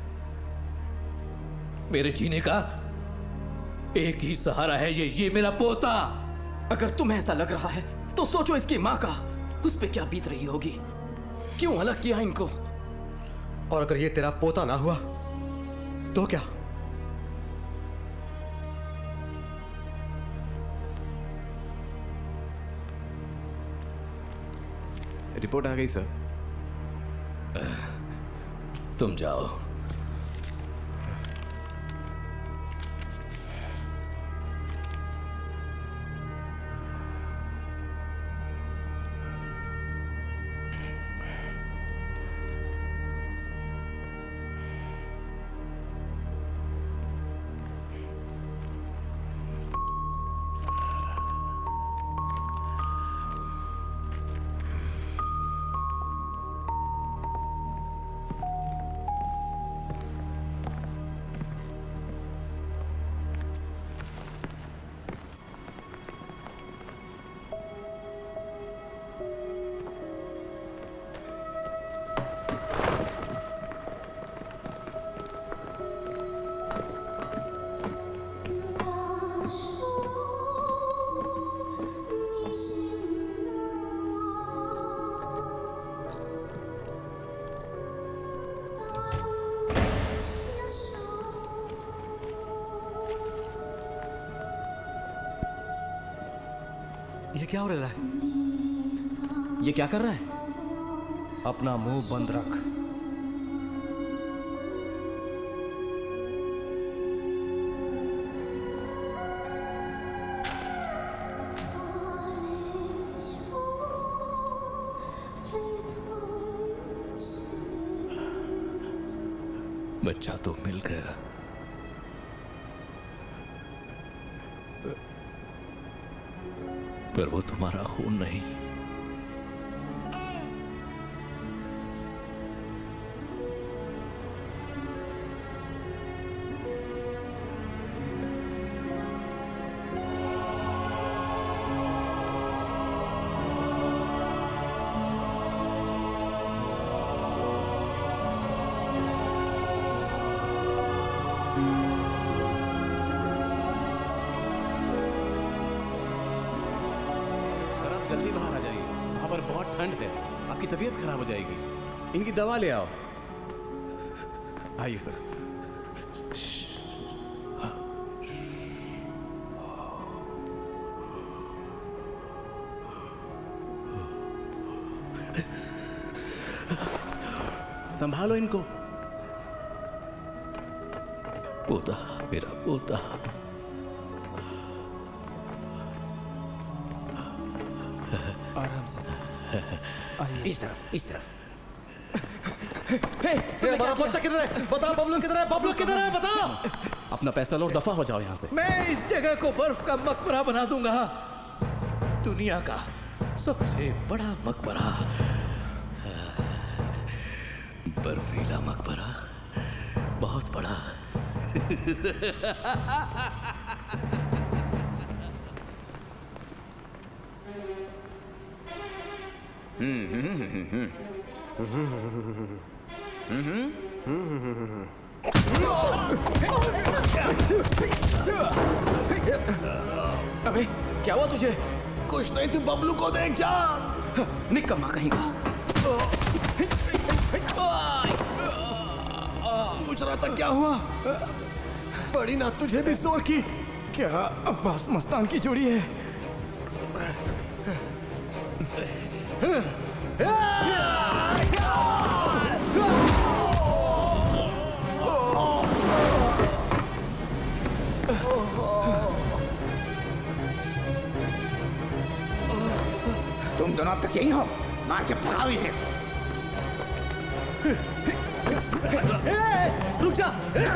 मेरे जीने का एक ही सहारा है ये ये मेरा पोता। अगर तुम्हें ऐसा लग रहा है तो सोचो इसकी माँ का, उस पे क्या बीत रही होगी। क्यों अलग किया इनको? और अगर ये तेरा पोता ना हुआ तो क्या? रिपोर्ट आ गई सर। तुम जाओ। ये क्या हो रहा है? ये क्या कर रहा है? अपना मुंह बंद रख। बच्चा तो मिल गया, पर वो तुम्हारा खून नहीं। जल्दी बाहर आ जाइए, वहां पर बहुत ठंड है, आपकी तबीयत खराब हो जाएगी। इनकी दवा ले आओ। आइए सर। संभालो इनको। पोता, मेरा पोता। आराम से आइए। इस तरफ, इस तरफ। हमारा बच्चा किधर है? बता बबलू किधर है? बबलू किधर है? बता। अपना पैसा लो और दफा हो जाओ यहाँ से। मैं इस जगह को बर्फ का मकबरा बना दूंगा। दुनिया का सबसे बड़ा मकबरा, बर्फीला मकबरा, बहुत बड़ा। अबे क्या हुआ तुझे? कुछ नहीं, तू बबलू को देख जा। निकम्मा कहीं का। पूछ रहा था क्या हुआ? बड़ी ना तुझे भी जोर की। क्या अब्बास मस्तान की जोड़ी है? तुम दोनों अब तक यही हो, मार के भगा हुई है। रुक जा।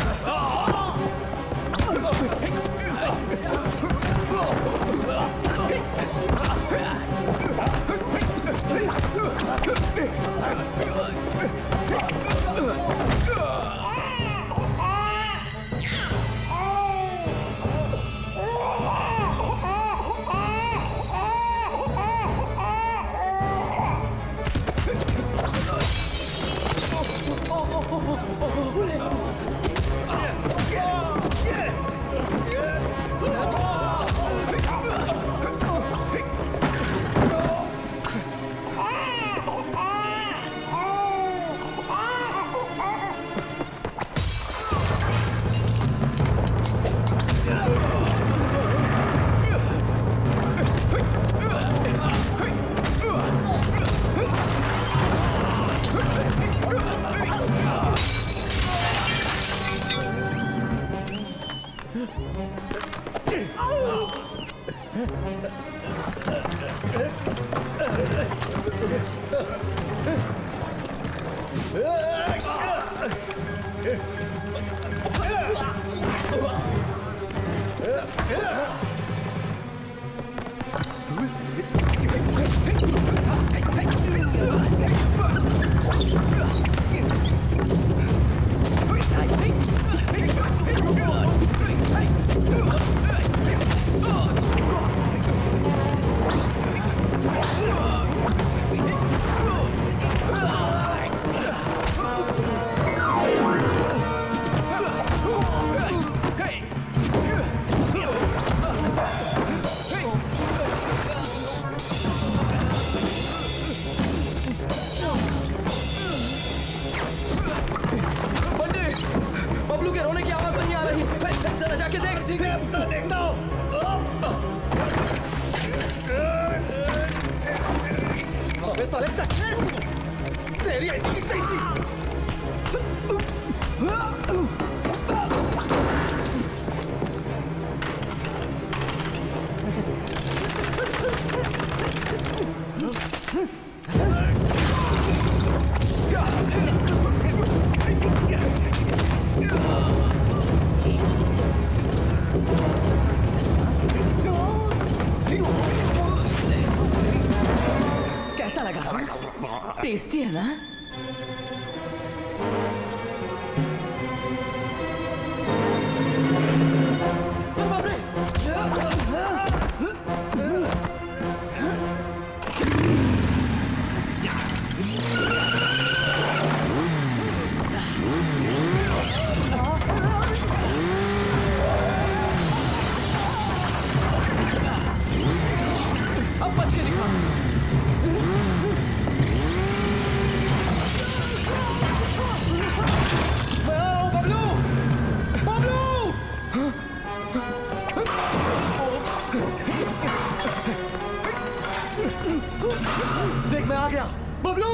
कैसा लगा? टेस्टी है ना? अब बच के दिखा। बबलू! बबलू! देख मैं आ गया। बबलू!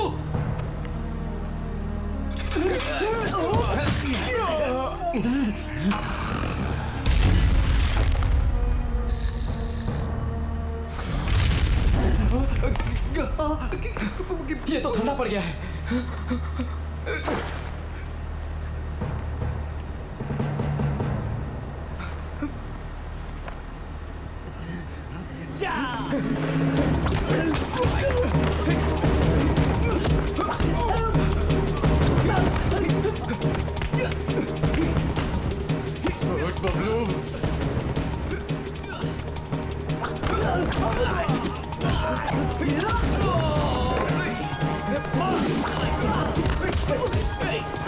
ये तो ठंडा पड़ गया है। या!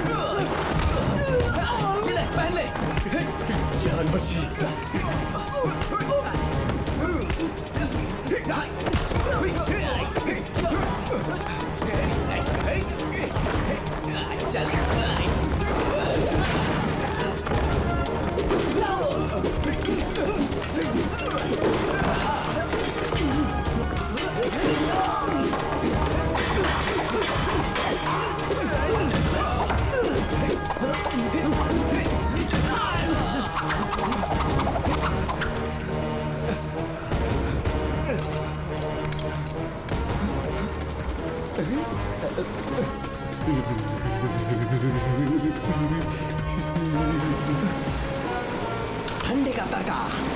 ये ले, पहन ले। जान बची। चल। ठंडे का तड़का।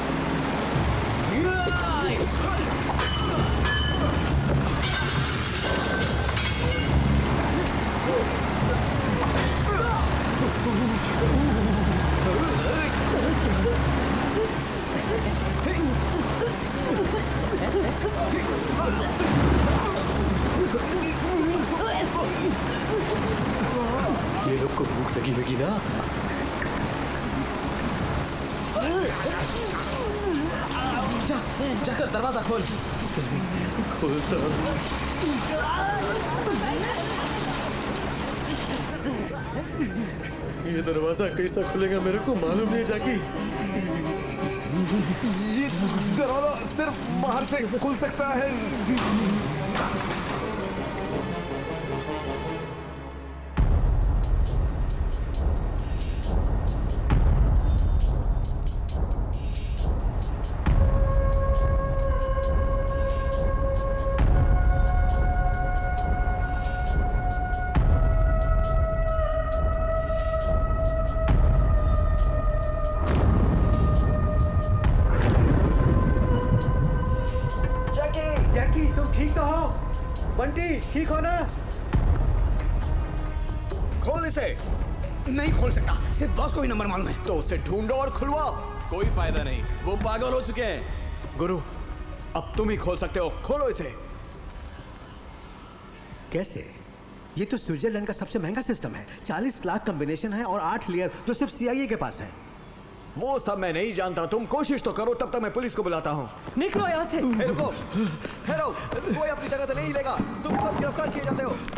ये लोग को भूख लगी होगी ना। जा, जाकर दरवाजा खोल। खोलता ये दरवाजा कैसा खुलेगा मेरे को मालूम नहीं जाकी। ये दरवाजा सिर्फ बाहर से खुल सकता है। बंटी ठीक हो ना? खोल इसे। नहीं खोल सकता, सिर्फ बॉस को ही नंबर मालूम है। तो उसे ढूंढो और खुलवाओ। कोई फायदा नहीं, वो पागल हो चुके हैं। गुरु अब तुम ही खोल सकते हो, खोलो इसे। कैसे? ये तो स्विट्जरलैंड का सबसे महंगा सिस्टम है। चालीस लाख कॉम्बिनेशन है और आठ लेयर जो सिर्फ सीआईए के पास है। वो सब मैं नहीं जानता, तुम कोशिश तो करो, तब तक मैं पुलिस को बुलाता हूँ। निकलो यहाँ से। हे रुको, हे रुको, कोई अपनी जगह से नहीं हिलेगा, तुम सब गिरफ्तार किए जाते हो।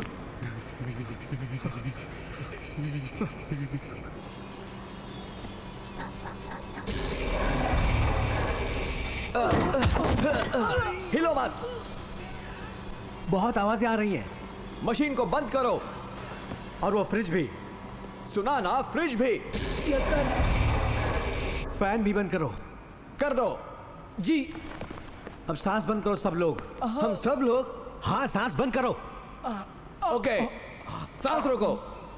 हिलो मत। बहुत आवाजें आ रही हैं। मशीन को बंद करो। और वो फ्रिज भी, सुना ना, फ्रिज भी। Yes sir. फैन भी बंद करो। कर दो। जी। अब सांस बंद करो सब लोग। हम सब लोग? हाँ, सांस बंद करो। ओके, सांस रोको।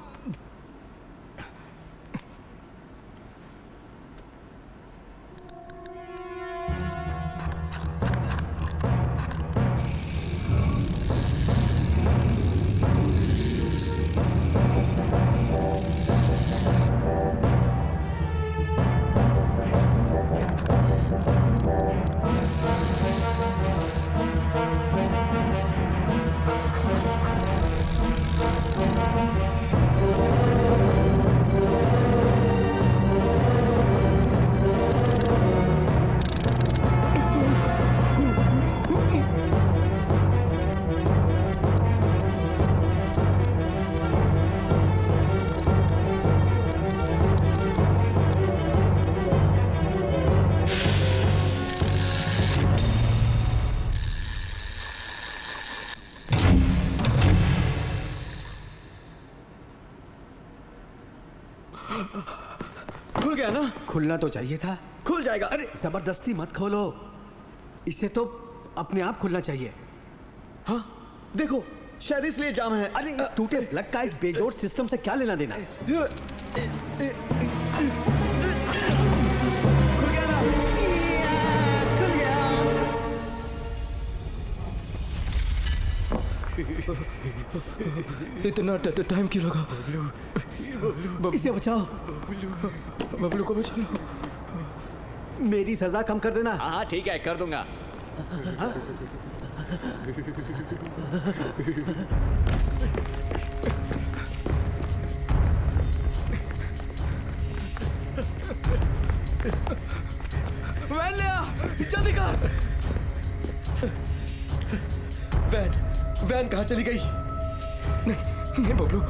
खुल गया ना? खुलना तो चाहिए था। खुल जाएगा। अरे जबरदस्ती मत खोलो, इसे तो अपने आप खुलना चाहिए। हाँ देखो, शायद इसलिए जाम है। अरे इस टूटे प्लग का इस बेजोड़ सिस्टम से क्या लेना देना? खुल गया ना? खुल गया। इतना टाइम क्यों लगा? इसे बचाओ। बबलू को बचा लो। मेरी सजा कम कर देना। हाँ ठीक है, कर दूंगा। हाँ? कहाँ चली गई? नहीं नहीं बबलू,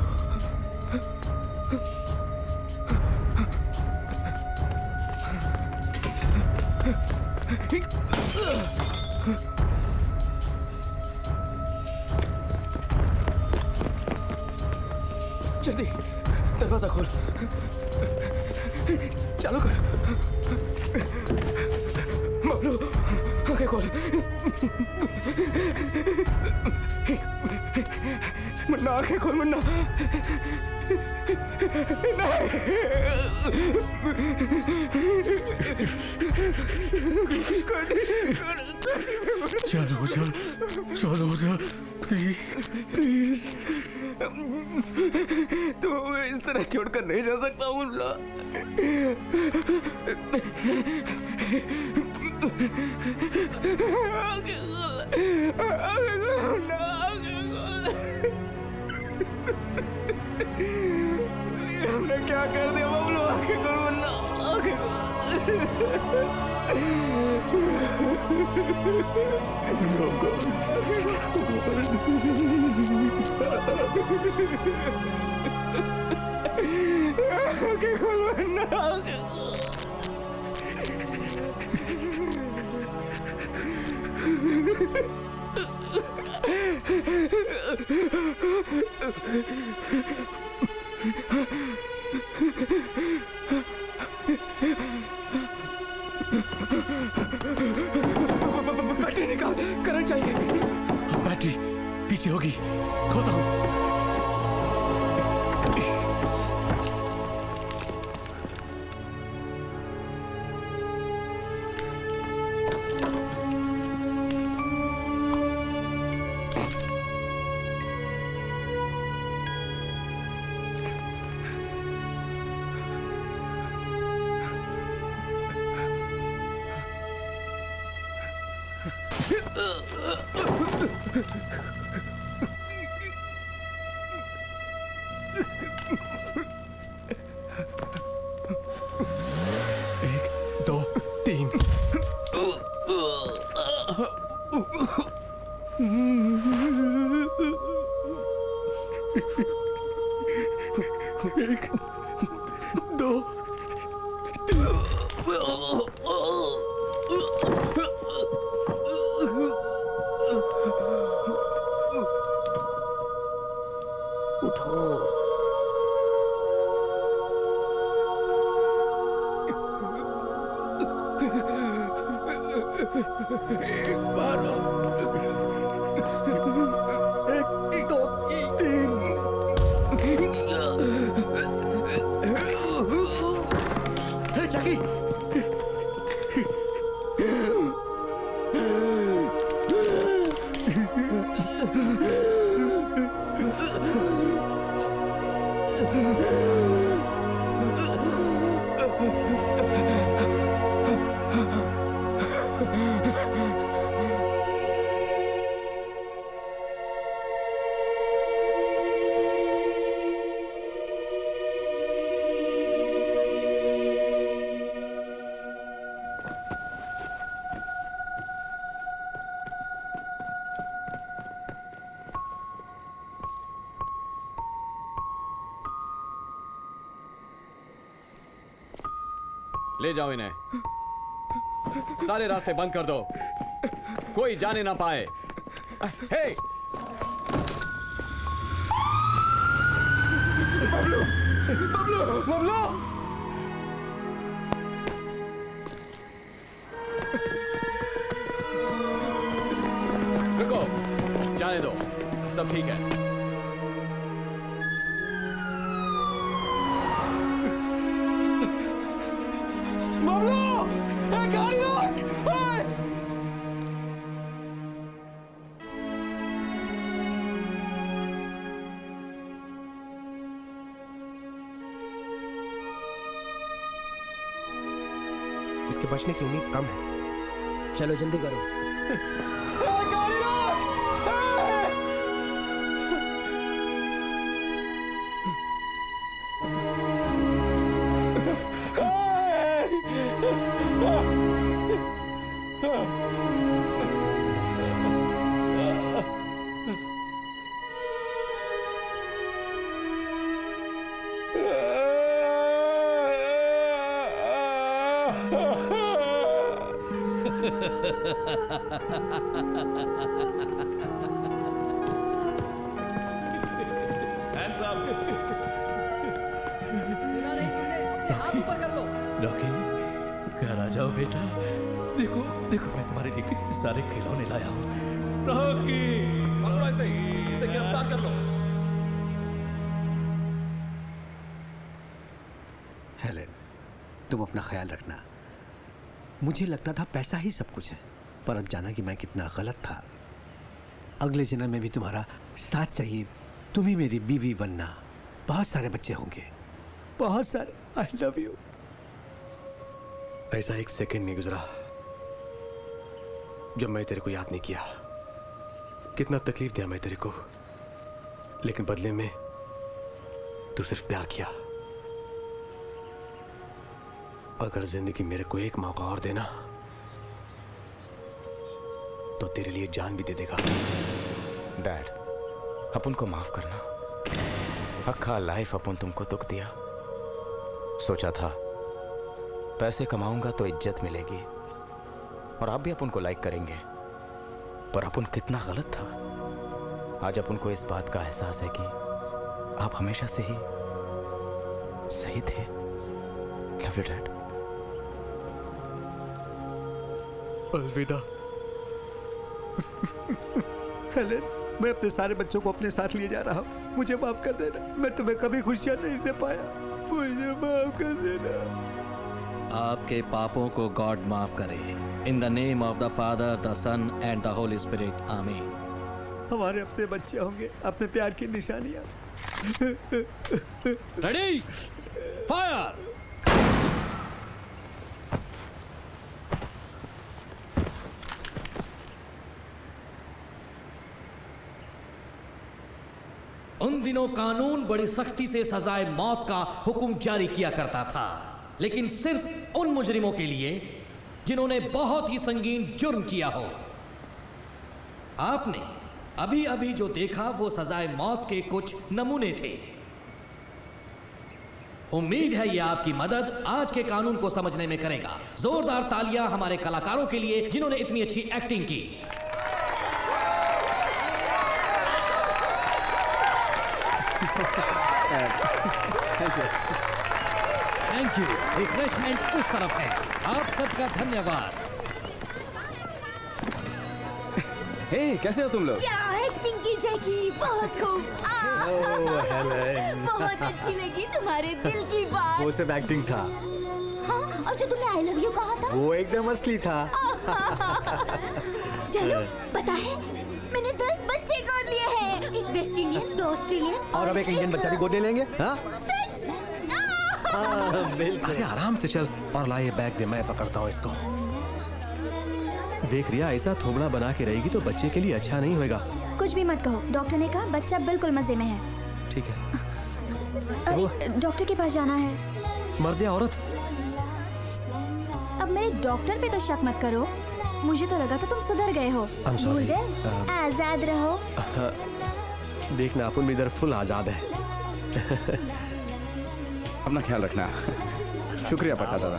जल्दी दरवाजा खोल, चालू कर। बबलू आंखें खोल। मुन्ना आंखें खोल, मुन्ना। चलो हो जा, चलो हो जा, प्लीज प्लीज। तो मैं इस तरह छोड़कर नहीं जा सकता मुन्ना। हमने क्या कर दिया बबलू? आंखें खोल मुन्ना, आंखें खोल। आंखें खोल मुन्ना, आंखें खोल। बैटरी निकाल, करंट चाहिए। बैटरी पीछे होगी, खोता हूँ। एक दो तीन। एक दो एक बार एक दो तीन। हे जगी, ले जाओ इन्हें, सारे रास्ते बंद कर दो, कोई जाने ना पाए। हे! बबलू, बबलू, बबलू! रुको, जाने दो, सब ठीक है। गाड़ी रोक! इसके बचने की उम्मीद कम है। चलो जल्दी करो। गाड़ी रोक! सुना नहीं तुमने? अपने हाथ ऊपर कर लो। रॉकी, घर आ जाओ बेटा। देखो देखो मैं तुम्हारे लिए कितने सारे खिलौने लाया हूँ। रॉकी, पकड़ो इसे, इसे गिरफ्तार कर लो। हेलेन, तुम अपना ख्याल रखना। मुझे लगता था पैसा ही सब कुछ है, पर अब जाना कि मैं कितना गलत था। अगले जन्म में भी तुम्हारा साथ चाहिए। तुम ही मेरी बीवी बनना। बहुत सारे बच्चे होंगे, बहुत सारे। I love you. ऐसा एक सेकंड नहीं गुजरा जब मैं तेरे को याद नहीं किया। कितना तकलीफ दिया मैं तेरे को, लेकिन बदले में तू सिर्फ प्यार किया। अगर जिंदगी मेरे को एक मौका और देना तो तेरे लिए जान भी दे देगा। डैड, अपन को माफ करना। अक्खा लाइफ अपन तुमको दुख दिया। सोचा था पैसे कमाऊंगा तो इज्जत मिलेगी और आप भी अपन को लाइक करेंगे, पर अपन कितना गलत था। आज अपन को इस बात का एहसास है कि आप हमेशा से ही सही थे। Love you dad. अलविदा। हेलेन, मैं अपने सारे बच्चों को अपने साथ लिए जा रहा हूँ। मुझे माफ कर देना, मैं तुम्हें कभी खुशियाँ नहीं दे पाया। मुझे माफ कर देना। आपके पापों को गॉड माफ करे। In the name of the Father, the Son and the Holy Spirit, आमीन। हमारे अपने बच्चे होंगे, अपने प्यार की निशानियाँ। Ready, fire. उन दिनों कानून बड़ी सख्ती से सजाए मौत का हुक्म जारी किया करता था, लेकिन सिर्फ उन मुजरिमों के लिए जिन्होंने बहुत ही संगीन जुर्म किया हो। आपने अभी अभी जो देखा वो सजाए मौत के कुछ नमूने थे। उम्मीद है यह आपकी मदद आज के कानून को समझने में करेगा। जोरदार तालियां हमारे कलाकारों के लिए जिन्होंने इतनी अच्छी एक्टिंग की। Thank you. Thank you. Refreshment उस तरफ है। आप सबका धन्यवाद। हे, कैसे हो तुम लोग? क्या एक्टिंग की जैकी, बहुत खूब। Oh, Helen. बहुत अच्छी लगी तुम्हारे दिल की बात। वो सिर्फ एक्टिंग था। हाँ, और जो तुमने आई लव यू कहा था वो एकदम असली था। चलो, पता है मैंने दस बच्चे गोद लिए हैं। एक वेस्ट इंडियन, दो ऑस्ट्रेलियन और अब एक इंडियन बच्चा भी गोद ले लेंगे। हाँ? सच? हाँ, बिल्कुल। अरे आराम से चल और ला ये बैग दे, मैं पकड़ता हूँ इसको। देख रिया, ऐसा थोबड़ा बना के रहेगी तो बच्चे के लिए अच्छा नहीं होगा। कुछ भी मत कहो, डॉक्टर ने कहा बच्चा बिल्कुल मजे में है। ठीक है। अरे, डॉक्टर के पास जाना है। मर्द या औरत? अब मेरे डॉक्टर पे तो शक मत करो। मुझे तो लगा था तुम सुधर गए हो। I'm sorry. भूल गए? Um, आजाद रहो। देखना, अपन भी इधर फुल आजाद है। अपना ख्याल रखना। शुक्रिया पट्टा दादा,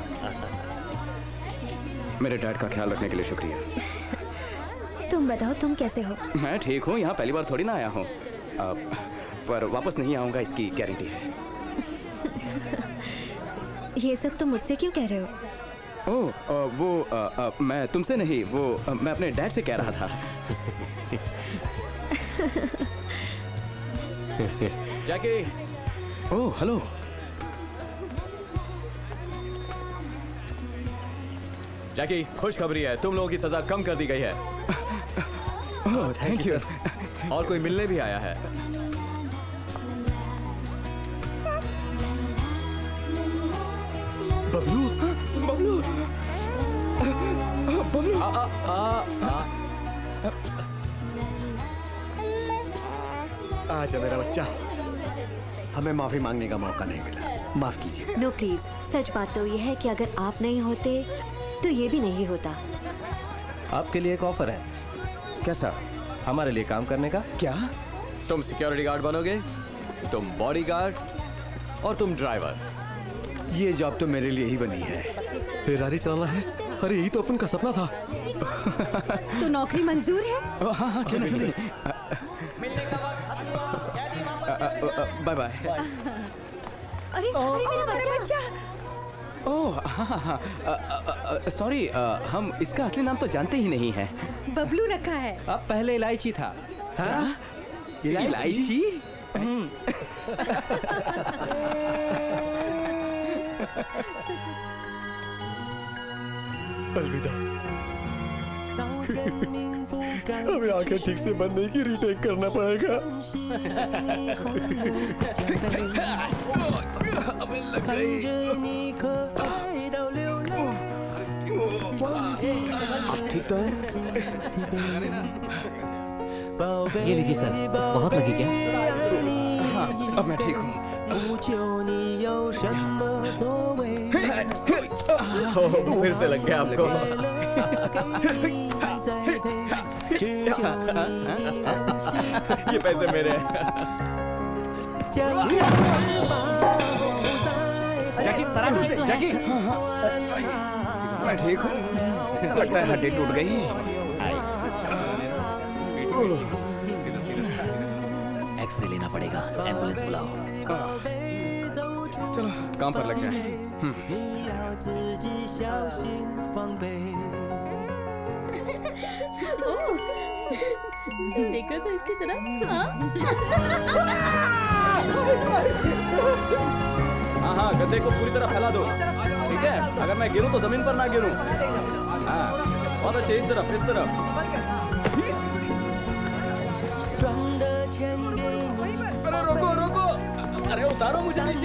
मेरे डैड का ख्याल रखने के लिए शुक्रिया। तुम बताओ, तुम कैसे हो? मैं ठीक हूँ, यहाँ पहली बार थोड़ी ना आया हूँ, पर वापस नहीं आऊँगा इसकी गारंटी है। ये सब तुम मुझसे क्यों कह रहे हो? ओह, आ, वो आ, आ, मैं तुमसे नहीं, वो आ, मैं अपने डैड से कह रहा था। जैकी। ओह, हेलो। जैकी, खुशखबरी है, तुम लोगों की सजा कम कर दी गई है। Oh, thank you. और कोई मिलने भी आया है। बबलू, बबलू, बबलू। आ, आ, आ, आ। आजा मेरा बच्चा। हमें माफी मांगने का मौका नहीं मिला, माफ कीजिए। नो प्लीज, सच बात तो यह है कि अगर आप नहीं होते तो ये भी नहीं होता। आपके लिए एक ऑफर है। कैसा? हमारे लिए काम करने का। क्या? तुम सिक्योरिटी गार्ड बनोगे, तुम बॉडी गार्ड और तुम ड्राइवर। ये जॉब तो मेरे लिए ही बनी है। फेरारी चलाना है? अरे यही तो अपन का सपना था। तो नौकरी मंजूर है? हाँ हाँ क्यों नहीं। Bye bye. अरे अरे मेरा बच्चा। ओह हाँ हाँ हाँ, सॉरी, हम इसका असली नाम तो जानते ही नहीं है। बबलू रखा है। अब पहले इलायची था। हाँ? इलायची? अलविदा। अभी आंखें ठीक से बंद नहीं की, रीटेक करना पड़ेगा। अबे लग गई। ठीक तो है? ये लीजिए सर, बहुत लगी क्या? हाँ, अब मैं ठीक हूँ। फिर से लग गया आपको। ये पैसे मेरे हैं। जैकी, सर आप ठीक तो हैं? जैकी, मैं ठीक हूँ। लगता है हड्डी टूट गई। एक्सरे लेना पड़ेगा, एम्बुलेंस बुलाओ। चलो काम पर लग जाए। देखो तो इसकी तरफ। हाँ हाँ, गद्दे को पूरी तरह फैला दो, ठीक है? अगर मैं गिरूं तो जमीन पर ना गिरूं। हाँ, बहुत अच्छे, इस तरफ, इस तरफ। अरे रोको रोको, अरे उतारो मुझे नीचे।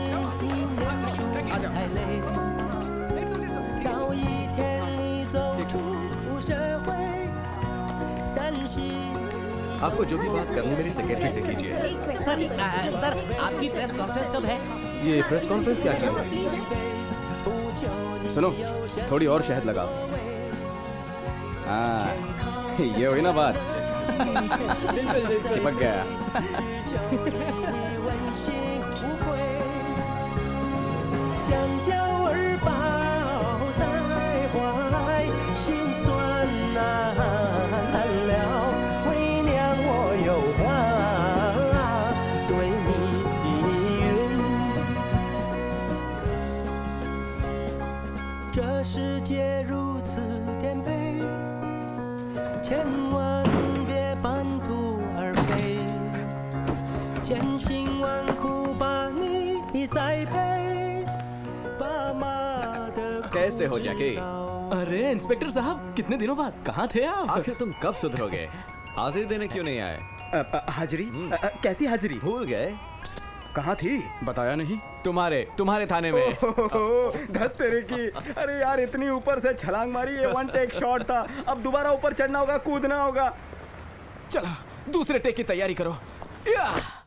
आपको जो भी बात करनी मेरी सेक्रेटरी से कीजिए। सर आ, सर आपकी प्रेस कॉन्फ्रेंस कब है? ये प्रेस कॉन्फ्रेंस क्या चल रहा है? सुनो, थोड़ी और शहद लगाओ। हाँ, ये हुई ना बात। चिपक गया। कैसे हो जैकी? अरे इंस्पेक्टर साहब, कितने दिनों बाद कहाँ थे आप? आखिर तुम कब सुधरोगे? हाजिरी देने क्यों नहीं आए? हाजिरी? कैसी हाजिरी? भूल गए? कहाँ थी? बताया नहीं। तुम्हारे तुम्हारे थाने में। धत तेरे की। अरे यार, इतनी ऊपर से छलांग मारी, ये वन टेक शॉट था। अब दोबारा ऊपर चढ़ना होगा, कूदना होगा। चलो दूसरे टेक की तैयारी करो। या